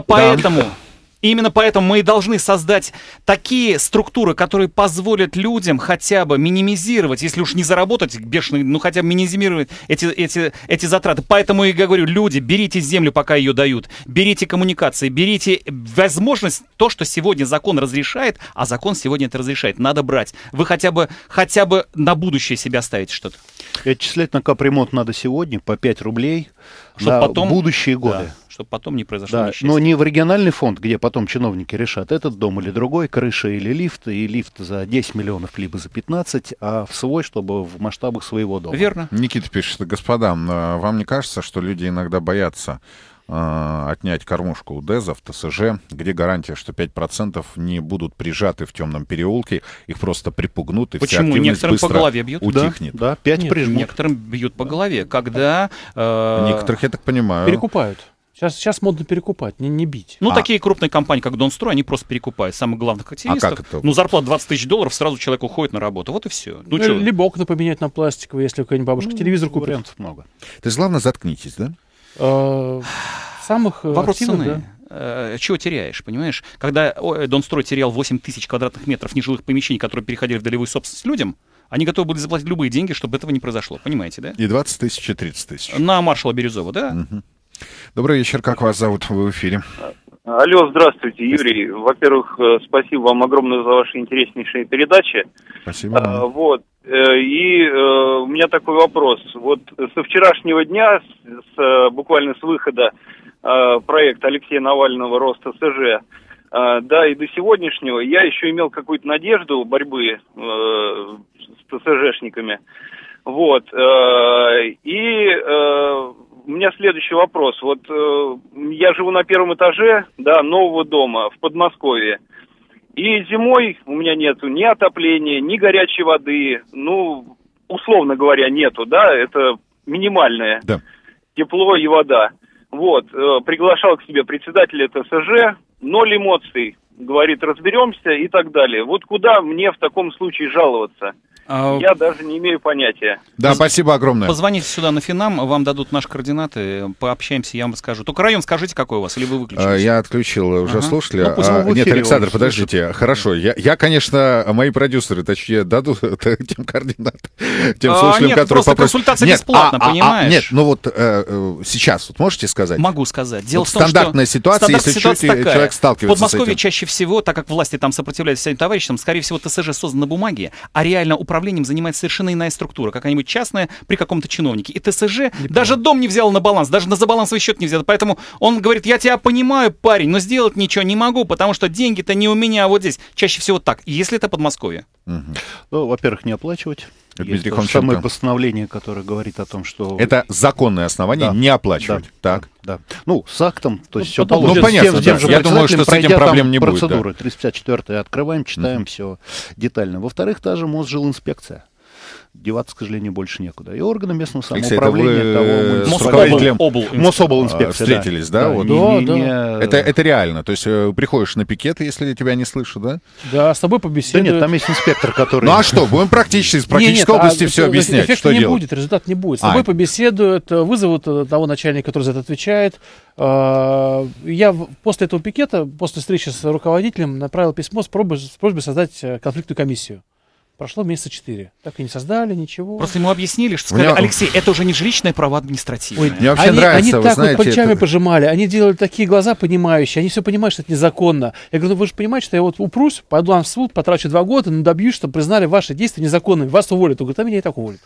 поэтому мы и должны создать такие структуры, которые позволят людям хотя бы минимизировать, если уж не заработать бешеные, хотя бы минимизировать эти затраты. Поэтому я говорю, люди, берите землю, пока ее дают, берите коммуникации, берите возможность, то, что сегодня закон разрешает, а закон сегодня это разрешает, надо брать. Вы хотя бы на будущее себе оставите что-то.
И отчислять на капремонт надо сегодня по 5 рублей на потом, будущие годы.
Да, чтобы потом не произошло несчастье.
Но не в региональный фонд, где потом чиновники решат, этот дом или другой, крыша или лифт, и лифт за 10 миллионов, либо за 15, а в свой, чтобы в масштабах своего дома.
Верно.
Никита пишет: господа, вам не кажется, что люди иногда боятся отнять кормушку у ДЭЗов, ТСЖ, где гарантия, что 5% не будут прижаты в темном переулке, их просто припугнут, и вся активность
некоторым
быстро
по голове бьют?
Утихнет.
Да, 5 прижмут.
Некоторым бьют по голове, когда...
Некоторых, я так понимаю...
Перекупают. Сейчас модно перекупать, не бить.
Такие крупные компании, как Донстрой, они просто перекупают самых главных активистов.
А как это?
Зарплата $20 000, сразу человек уходит на работу. Вот и все.
Либо окна поменять на пластиковые, если какая-нибудь бабушка телевизор купит.
Вариантов много.
То есть, главное, заткнитесь, да?
Самых
вопрос
активных,
цены. Да. Чего теряешь, понимаешь? Когда Донстрой терял 8 тысяч квадратных метров нежилых помещений, которые переходили в долевую собственность людям, они готовы были заплатить любые деньги, чтобы этого не произошло. Понимаете, да?
И 20 тысяч, и 30 тысяч.
На маршала Березова, да?
Угу. Добрый вечер, как вас зовут? Вы в эфире.
Алло, здравствуйте, Юрий. Во-первых, спасибо вам огромное за ваши интереснейшие передачи.
Спасибо.
И у меня такой вопрос. Вот со вчерашнего дня, буквально с выхода проекта Алексея Навального «Рост ТСЖ», и до сегодняшнего я еще имел какую-то надежду борьбы с ТСЖшниками. У меня следующий вопрос. Я живу на первом этаже, нового дома в Подмосковье. И зимой у меня нету ни отопления, ни горячей воды. Условно говоря, нету, это минимальное тепло и вода. Приглашал к себе председателя ТСЖ, 0 эмоций. Говорит, разберемся и так далее. Куда мне в таком случае жаловаться? Я даже не имею понятия.
Да, спасибо огромное.
Позвоните сюда на Финам, вам дадут наши координаты, пообщаемся, я вам расскажу. Только район скажите, какой у вас, или вы выключились?
Я отключил уже слушателя. Нет, Александр, подождите. Хорошо, я, конечно, мои продюсеры, точнее, дадут тем координаты, тем слушателям, которые попросят.
Консультация бесплатна, понимаешь?
Нет, сейчас можете сказать?
Могу сказать. Дело в том,
стандартная ситуация, если человек сталкивается с этим.
В Подмосковье чаще всего, так как власти там сопротивляются своим товарищам, скорее всего, ТСЖ создан на бумаге, а реально управлением занимается совершенно иная структура, какая-нибудь частная при каком-то чиновнике. И ТСЖ даже дом не взял на баланс, даже на забалансовый счет не взял. Поэтому он говорит, я тебя понимаю, парень, но сделать ничего не могу, потому что деньги-то не у меня, а вот здесь. Чаще всего так, если это Подмосковье.
Во-первых, не оплачивать. Есть то же самое постановление, которое говорит о том, что...
Это законное основание не оплачивать. Так.
Да. С актом, то есть все
положено. Понятно, я думаю, что с этим проблем не будет.
Процедуры 354 открываем, читаем все детально. Во-вторых, та же Мосжилинспекция. Деваться, к сожалению, больше некуда. И органы местного самоуправления, Мособлинспекция.
Встретились, да? Это реально. То есть приходишь на пикет, если тебя не слышат, да?
Да, с тобой побеседуют.
Да нет, там есть инспектор, который...
Ну а что, будем практически из практической области все объяснять, что делать?
Эффекта не будет, результат не будет. С тобой побеседуют, вызовут того начальника, который за это отвечает. Я после этого пикета, после встречи с руководителем, направил письмо с просьбой создать конфликтную комиссию. Прошло месяца 4. Так и не создали, ничего.
Просто ему объяснили, что сказали, Алексей, это уже не жилищное право административное.
Мне вообще нравится,
они так вот плечами пожимали, они делали такие глаза понимающие, они все понимают, что это незаконно. Я говорю, вы же понимаете, что я упрусь, пойду в суд, потрачу 2 года, но добьюсь, чтобы признали ваши действия незаконными, вас уволят. Он говорит, а меня и так уволят.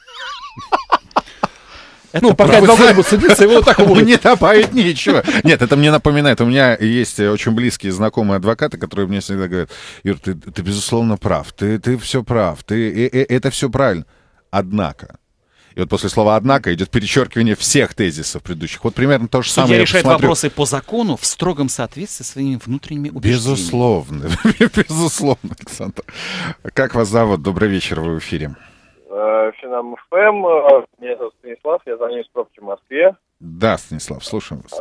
Пока 2 года будет судиться, его вот так уволят.
Не добавить ничего. Нет, это мне напоминает, у меня есть очень близкие знакомые адвокаты, которые мне всегда говорят, Юр, ты безусловно прав, ты все прав, это все правильно. «однако». И вот после слова «однако» идет перечеркивание всех тезисов предыдущих. Вот примерно то же самое.
Судья решает вопросы по закону в строгом соответствии со своими внутренними убеждениями.
Безусловно. Безусловно, Александр. Как вас зовут? Добрый вечер, вы в эфире.
Финам ФМ. Меня зовут Станислав, я занимаюсь пробки в Москве.
Да, Станислав, слушаем вас.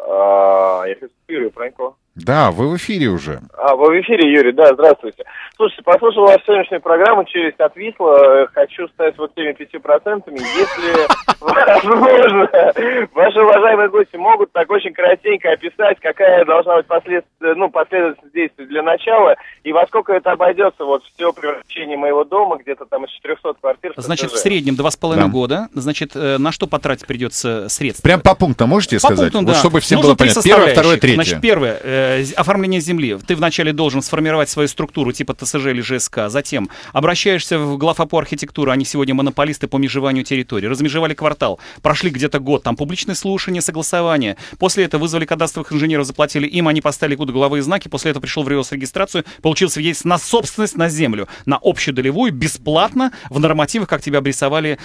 Я Юрий Пронько.
Да, вы в эфире уже.
Вы в эфире, Юрий, да, здравствуйте. Слушайте, послушал вашу сегодняшнюю программу, челюсть отвисла, хочу стать вот теми 5%, если возможно, ваши уважаемые гости могут так очень коротенько описать, какая должна быть последовательность действий для начала, и во сколько это обойдется, вот все превращение моего дома, где-то там из 400 квартир.
Значит, в среднем 2,5 года, значит, на что потратить придется средств?
Прям по пунктам можете сказать?
По пунктам,
вот,
да.
чтобы всем
Нужно
было понятно. Первое, второе, третье.
Значит, первое. Оформление земли. Ты вначале должен сформировать свою структуру типа ТСЖ или ЖСК. Затем обращаешься в главу по архитектуре. Они сегодня монополисты по межеванию территории. Размежевали квартал. Прошли где-то год. Там публичное слушание, согласование. После этого вызвали кадастровых инженеров, заплатили им. Они поставили угловые знаки. После этого пришел в регистрацию. Получил свидетельство на собственность на землю. На общую долевую. Бесплатно. В нормативах, как тебя обрисовали.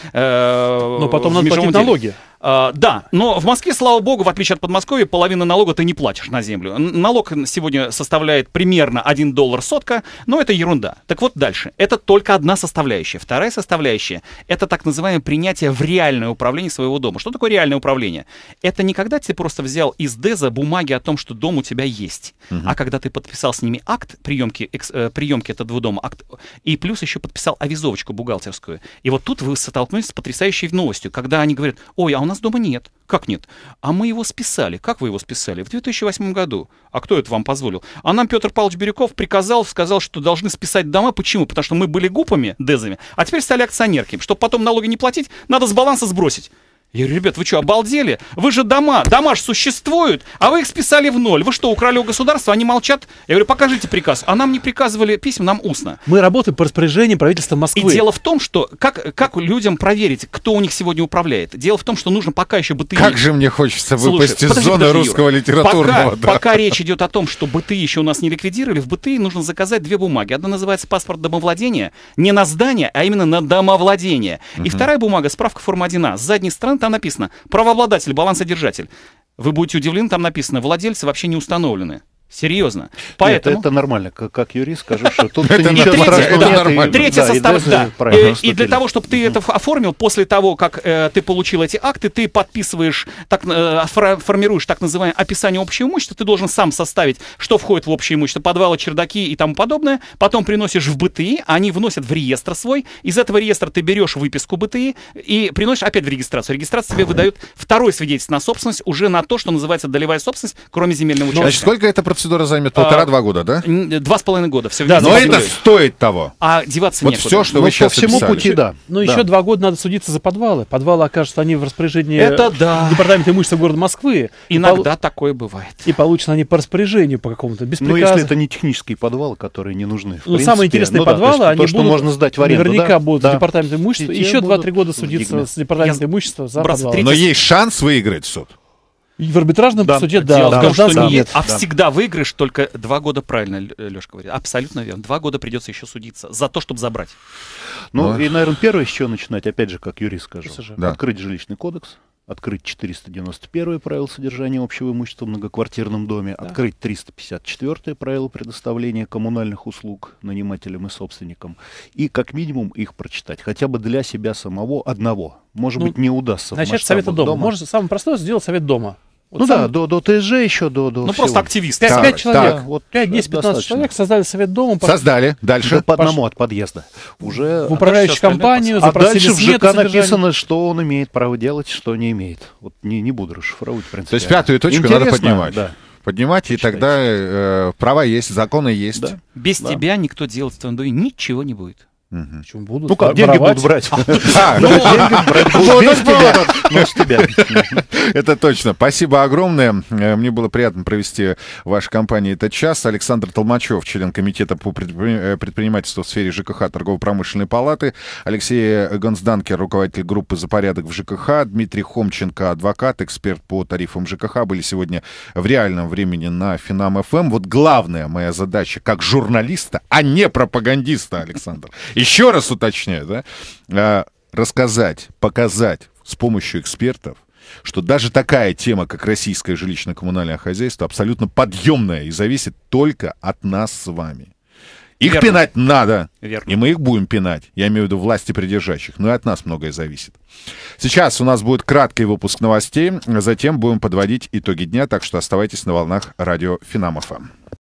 Но потом надо платить налоги.
Да, но в Москве, слава богу, в отличие от Подмосковья, половину налога ты не платишь на землю. Налог сегодня составляет примерно $1 сотка, но это ерунда. Так вот дальше. Это только одна составляющая. Вторая составляющая — это так называемое принятие в реальное управление своего дома. Что такое реальное управление? Это не когда ты просто взял из ДЭЗа бумаги о том, что дом у тебя есть, а когда ты подписал с ними акт приемки этого дома, акт, и плюс еще подписал авизовочку бухгалтерскую. И вот тут вы столкнулись с потрясающей новостью, когда они говорят: ой, а у нас дома нет. Как нет? А мы его списали. Как вы его списали? В 2008 году. А кто это вам позволил? А нам Петр Павлович Бирюков сказал, что должны списать дома. Почему? Потому что мы были ГУПами, ДЭЗами, а теперь стали акционерками. Чтобы потом налоги не платить, надо с баланса сбросить. Я говорю: ребят, вы что, обалдели? Вы же дома же существуют, а вы их списали в ноль. Вы что, украли у государства? Они молчат. Я говорю: покажите приказ. А нам не приказывали письма, нам устно.
Мы работаем по распоряжению правительства Москвы.
И дело в том, что как людям проверить, кто у них сегодня управляет? Дело в том, что нужно пока еще БТИ...
Как же мне хочется выпасть из зоны русского литературного.
Пока речь идет о том, что БТИ еще у нас не ликвидировали, в БТИ нужно заказать 2 бумаги. Одна называется паспорт домовладения, не на здание, а именно на домовладение. И вторая бумага, справка форма 1А. С задней стороны там написано: правообладатель, балансодержатель. Вы будете удивлены, там написано: владельцы вообще не установлены. Серьезно. Поэтому...
Нет, это нормально. Как юрист скажу, что тут
это
ничего страшного нет.
Третья составляющая. И для того, чтобы ты это оформил, после того, как ты получил эти акты, ты подписываешь, формируешь так называемое описание общего имущества, ты должен сам составить, что входит в общее имущество, подвалы, чердаки и тому подобное, потом приносишь в БТИ, они вносят в реестр свой, из этого реестра ты берешь выписку БТИ и приносишь опять в регистрацию. Регистрация тебе выдает второе свидетельство на собственность, уже на то, что называется долевая собственность, кроме земельного участка.
Значит, сколько эта процедура займет? 1,5-2 года, да?
2,5 года. Все
да, но это стоит того.
А деваться
вот
некуда.
все, что вы сейчас
по всему
описали.
Пути, да.
Ну, еще 2 года надо судиться за подвалы. Подвалы, окажутся, они в распоряжении Департамента имущества города Москвы.
Иногда такое бывает.
И получены они по распоряжению по какому-то, без приказа.
Ну, если это не технические подвалы, которые не нужны.
Ну, самые интересные подвалы, они
что можно сдать в аренду,
наверняка будут в Департаменте имущества. Еще 2-3 года судиться с Департаментом имущества за подвалы.
Но есть шанс выиграть суд.
В арбитражном суде, да.
Дело в том, что нет. Всегда выиграешь только 2 года, правильно Лёшка говорит. Абсолютно верно. 2 года придется еще судиться за то, чтобы забрать.
Ну, и, наверное, первое, с чего начинать, опять же, как юрист скажу.
Да.
Открыть жилищный кодекс, открыть 491 правило содержания общего имущества в многоквартирном доме, открыть 354 правило предоставления коммунальных услуг нанимателям и собственникам, и как минимум их прочитать, хотя бы для себя самого одного. Может быть, не удастся.
Начать с совета дома. Может, самое простое сделать совет дома.
Вот до ТСЖ еще, до
ну,
всего.
просто активисты.
5 человек,
вот
5, 10, 15 человек создали совет дома.
Создали. Дальше.
Да, по одному от подъезда. Уже
в управляющую компанию запросили
дальше в ЖК написано, что он имеет право делать, что не имеет. Вот не буду расшифровывать, в принципе.
То есть 5-ю точку
интересно,
надо поднимать.
Да.
Поднимать, и тогда права есть, законы есть. Да.
Без тебя никто делать в твоем доме ничего не будет.
Почему будут?
Ну как, деньги будут брать.
Это точно. Спасибо огромное. Мне было приятно провести в вашей компании этот час. Александр Толмачев, член комитета по предпринимательству в сфере ЖКХ Торгово-промышленной палаты. Алексей Гонсданкер, руководитель группы «За порядок в ЖКХ». Дмитрий Хомченко, адвокат, эксперт по тарифам ЖКХ, были сегодня в реальном времени на Финам ФМ. Вот главная моя задача как журналиста, а не пропагандиста, Александр. Еще раз уточняю, да? рассказать, показать с помощью экспертов, что даже такая тема, как российское жилищно-коммунальное хозяйство, абсолютно подъемная и зависит только от нас с вами. Их
Верно.
пинать надо,
Верно.
и мы их будем пинать. Я имею в виду власти придержащих, но и от нас многое зависит. Сейчас у нас будет краткий выпуск новостей, затем будем подводить итоги дня, так что оставайтесь на волнах радио Финам ФМ.